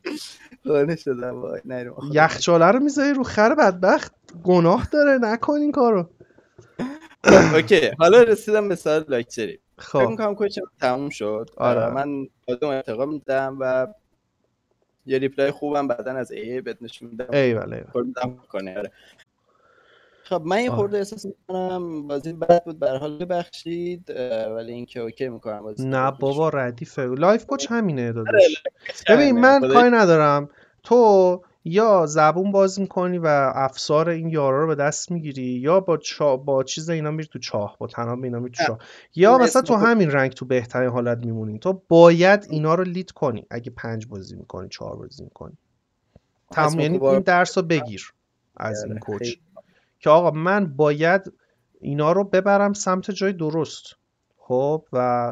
B: یخچاله رو میذاری رو خر بدبخت، گناه داره نکن این کارو.
A: اوکی حالا رسیدم به سال لاکچری.
B: خب
A: فکر می‌کنم کوچم تموم شد.
B: آره.
A: من آدم انتقام میدم و یه ریپلای خوبم بعدن از ای بهت نشون میدم.
B: ایول ایول
A: کنه. خب من یه خورده احساس میکنم بازی بد بود، به هر حال ببخشید، ولی اینکه اوکی میکنم بازی.
B: نه بابا ردیفه لایف کوچ همینه داداش. ببین من کاری ندارم، تو یا زبون باز میکنی و افسار این یارا رو به دست میگیری، یا با چا... با چیز اینا میری تو چاه، با تناب اینا میری تو چاه، یا مثلا تو همین رنگ تو بهترین حالت میمونی. تو باید اینا رو لید کنی اگه پنج بازی میکنی چهار بازی میکنی تمام. یعنی این درس رو بگیر از این کوچ که آقا من باید اینا رو ببرم سمت جای درست. خب و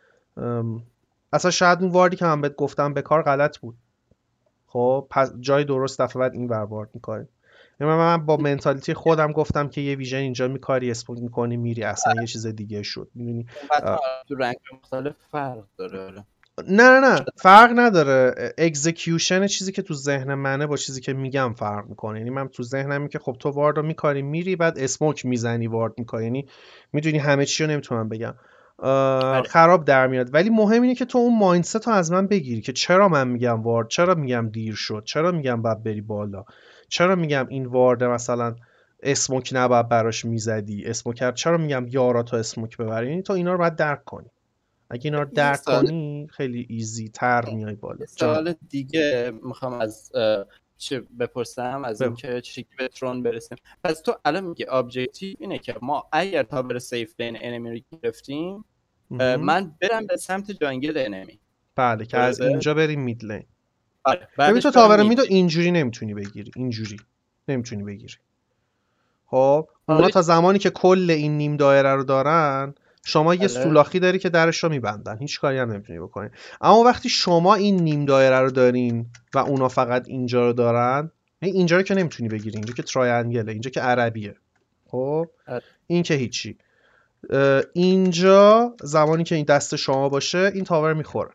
B: اصلا شاید اون واردی که من بهت گفتم به کار غلط بود. خب پس جای درست دفعه بعد این ور وارد می‌کنی. یعنی من با منتالیتی خودم گفتم که یه ویژن اینجا می‌کاری اسپوک می‌کنی میری، اصلا یه چیز دیگه شد. می‌دونی
A: تو رنگ مختلف فرق داره.
B: نه نه نه فرق نداره. اکزیکیوشن چیزی که تو ذهن منه با چیزی که میگم فرق میکنه. یعنی من تو ذهنم که خب تو وارد رو میکاری میری بعد اسموک میزنی وارد میکنی، یعنی میدونی همه چی رو نمیتونم بگم، خراب در میاد. ولی مهم اینه که تو اون مایندست رو از من بگیری که چرا من میگم وارد، چرا میگم دیر شد، چرا میگم باید بری بالا، چرا میگم این وارد مثلا اسموک نباید براش میزدی، اسموکر چرا میگم یارا تو اسموک ببری. یعنی تو اینا رو باید درک کنی. اگه اینا رو درک کنی خیلی ایزی تر میای بالا.
A: سوال دیگه میخوام از چه بپرسم از اینکه چه شکلی به ترون برسیم. پس تو الان میگی ابجکتیو اینه که ما اگر تا بر سیف لین انمی رو گرفتیم من برم به سمت جنگل انمی.
B: بله که از اینجا بریم مید لین. بله ببین تو تاور میدو اینجوری نمیتونی بگیری، اینجوری نمیتونی بگیری. خب اونا تا زمانی که کل این نیم دایره رو دارن شما یه
A: آره.
B: سولاخی داری که درش رو میبندن، هیچ کاری هم نمیتونی بکنی. اما وقتی شما این نیم دایره رو دارین و اونا فقط اینجا رو دارن، اینجا رو که نمیتونی بگیری، اینجا که تراینگله، اینجا که عربیه. خب
A: آره.
B: این که هیچی. اینجا زمانی که این دست شما باشه این تاور میخوره.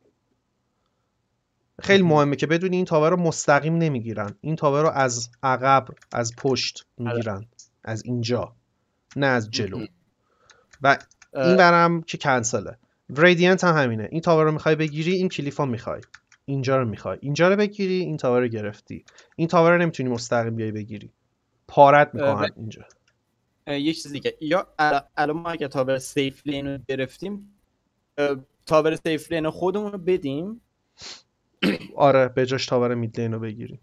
B: خیلی مهمه که بدونی این تاور رو مستقیم نمیگیرن، این تاور رو از عقب، از پشت میگیرن، از اینجا، نه از جلو. و این برم که کنسله. رادینت هم همینه، این تاور رو میخوای بگیری، این کلیفا میخوای، اینجا رو میخوای، اینجا رو بگیری، این تاور رو گرفتی. این تاور رو نمیتونی مستقیم بیای بگیری، پارت میکنن اینجا.
A: یه چیز دیگه، یا الان ما اگه تاور سیف لین رو گرفتیم، تاور سیف لین خودمون رو بدیم.
B: آره به جاش تاور مید لین رو بگیری.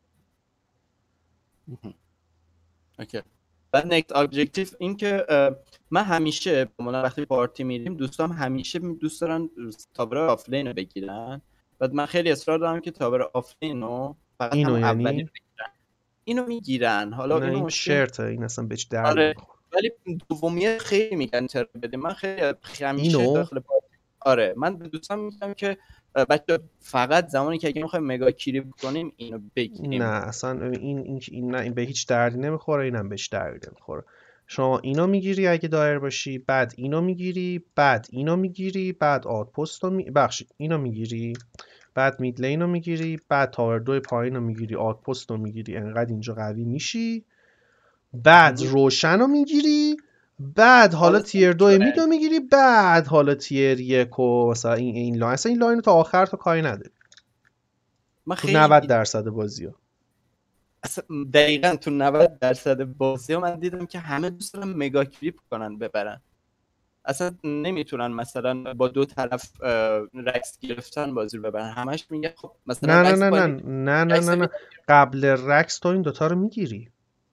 A: اوکی. بعد نکست ابجکتیو این که من همیشه مثلا وقتی پارتی میریم دوستام همیشه دوست دارن تاور آف لین رو بگیرن. بعد من خیلی اصرار دارم که تاور آف لین رو فقط
B: اینو
A: هم
B: یعنی؟
A: اولی بگیرن. اینو میگیرن. حالا
B: نه
A: اینو
B: این
A: مشکل...
B: شرطه، این اصلا بهش درد
A: آره.
B: نمیخوره.
A: ولی دومیه خیلی میگن تر بده. من خیلی همیشه
B: اینو؟
A: داخل پارتی آره من دوستان میگم که بچه فقط زمانی که اگه میخوایم مگا کیری بکنیم اینو بگیریم.
B: نه اصلا این این این نه این به هیچ دردی نمیخوره، اینم بهش دردی نمیخوره. شما اینو میگیری اگه دایر باشی، بعد اینو میگیری، بعد اینو میگیری، بعد آوتپست رو می... بخشید اینو میگیری، بعد مید لین رو میگیری، بعد تاور دو پایین رو میگیری، آوتپست رو میگیری، انقدر اینجا قوی میشی، بعد روشن رو میگیری، بعد حالا تیر دو میدو میگیری، بعد حالا تیر یک و مثلا این این لاین، اصلا این لاین تا آخر تا کاری نداری. تو نود درصد بازی ها
A: اصلا دقیقا تو نود درصد بازی ها من دیدم که همه دوست دارن مگا کلیپ کنن ببرن، اصلا نمیتونن مثلا با دو طرف رکس گرفتن بازی رو ببرن. همش میگه خب مثلا
B: نه نه نه نه نه نه نه نه قبل رکس تو این دوتا رو میگیری.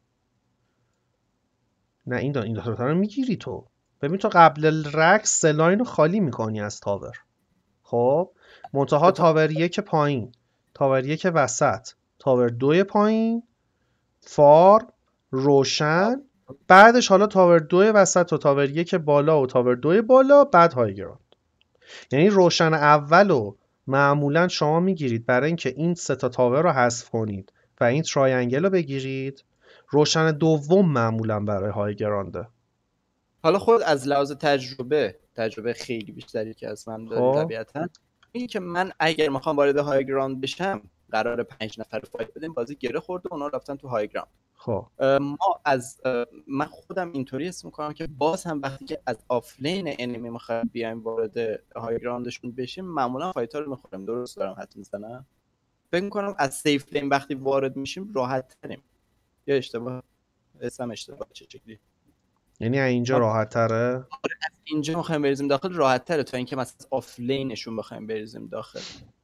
B: نه این دو این دوتا رو میگیری تو. ببین تو قبل رکس سلاین رو خالی میکنی از تاور. خب منتها تاور یک پایین، تاور یک وسط، تاور دو پایین، فار، روشن، بعدش حالا تاور دو وسط و تاور یک بالا و تاور دو بالا، بعد های گراند. یعنی روشن اول رو معمولا شما میگیرید برای اینکه این سه تا تاور رو حذف کنید و این تراینگل رو بگیرید. روشن دوم معمولا برای های گرانده.
A: حالا خود از لحاظ تجربه تجربه خیلی بیشتری که از من داری طبیعتا، این که من اگر میخوام وارد های گراند بشم قرار پنج نفر فایت بدیم، بازی گره خورده اونا رفتن تو های گراند.
B: خب
A: ما از من خودم اینطوری اسم میکنم که باز هم وقتی که از آفلین انمی میخوایم بیایم وارد های گراندشون بشیم معمولا فایتر رو میخوریم. درست دارم حد میزنم؟ فکر میکنم از سیف لین وقتی وارد میشیم راحت تریم. یا اشتباه اسم اشتباه چه شکلی؟
B: یعنی اینجا راحت تره؟
A: از اینجا میخوایم بریزیم داخل راحت تره تا اینکه مثلا از آفلینشون بخوایم بریزیم داخل.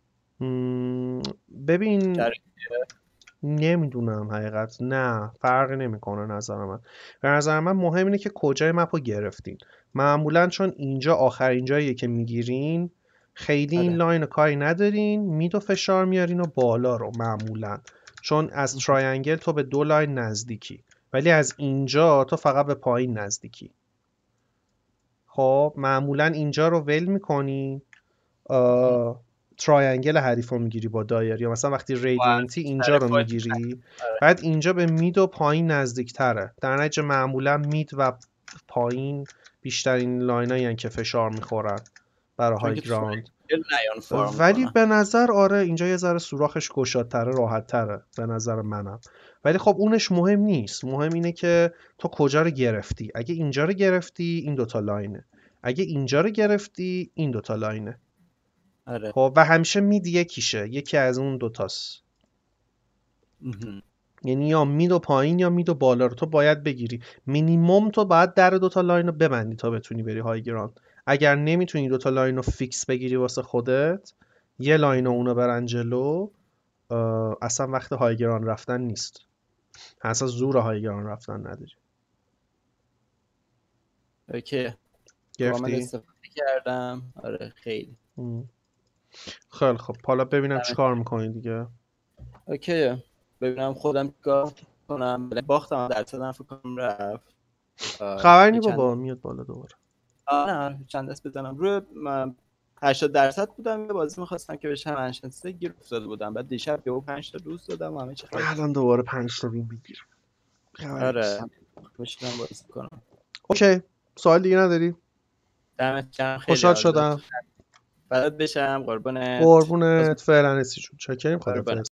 B: ببین نمیدونم حقیقت، نه فرقی نمیکنه نظر من. به نظر من مهم اینه که کجای مپو گرفتین. معمولا چون اینجا آخرین جاییه که میگیرین خیلی این لاین کاری ندارین، میدو فشار میارین و بالا رو معمولا، چون از تراینگل تو به دو لاین نزدیکی ولی از اینجا تو فقط به پایین نزدیکی. خب معمولا اینجا رو ول میکنی، تراینگل حریف رو میگیری با دایر، یا مثلا وقتی ریدینتی اینجا رو میگیری، بعد اینجا به مید و پایین نزدیک تره. در نتیجه معمولا مید و پایین بیشترین لاینایی هستن که فشار میخورن برای های گراند. ولی به نظر آره اینجا یه ذره سوراخش گشادتره، راحت تره به نظر منم. ولی خب اونش مهم نیست، مهم اینه که تو کجا رو گرفتی. اگه اینجا رو گرفتی این دوتا لاینه، اگه اینجا رو گرفتی این دوتا لاینه.
A: آره.
B: خب و همیشه مید یکیشه، یکی از اون دوتاست. یعنی یا مید و پایین یا مید و بالا رو تو باید بگیری. مینیمم تو باید در دوتا لاین رو ببندی تا بتونی بری های گراند. اگر نمیتونی دوتا لاین رو فیکس بگیری واسه خودت، یه لاین رو اونو برن جلو، اصلا وقت های گراند رفتن نیست. اصلا زور های گراند رفتن نداری.
A: اوکی
B: گرفتی؟
A: من استفاده کردم. آره خیلی
B: ام. خیلی خب حالا ببینم چی کار میکنی دیگه.
A: اوکی ببینم خودم چیکار کنم. باختم در صدم فکر کنم رفت.
B: خبری نی بابا میاد بالا دوباره.
A: آره چند دست بزنم روی هشتاد درصد بودم. یه بازی می‌خواستم که بشم انشنسه گیر افتاده بودم. بعد دیشب یهو پنج تا روز دادم و همه چی خیلی.
B: الان دوباره پنج تا وین بگیر.
A: آره میشینم بازی کنم.
B: اوکی سوال دیگه نداری؟
A: دمت گرم خیلی
B: خوشحال شدم.
A: بلد بشم. قربونت
B: قربونت فعلا. چاکریم. خدا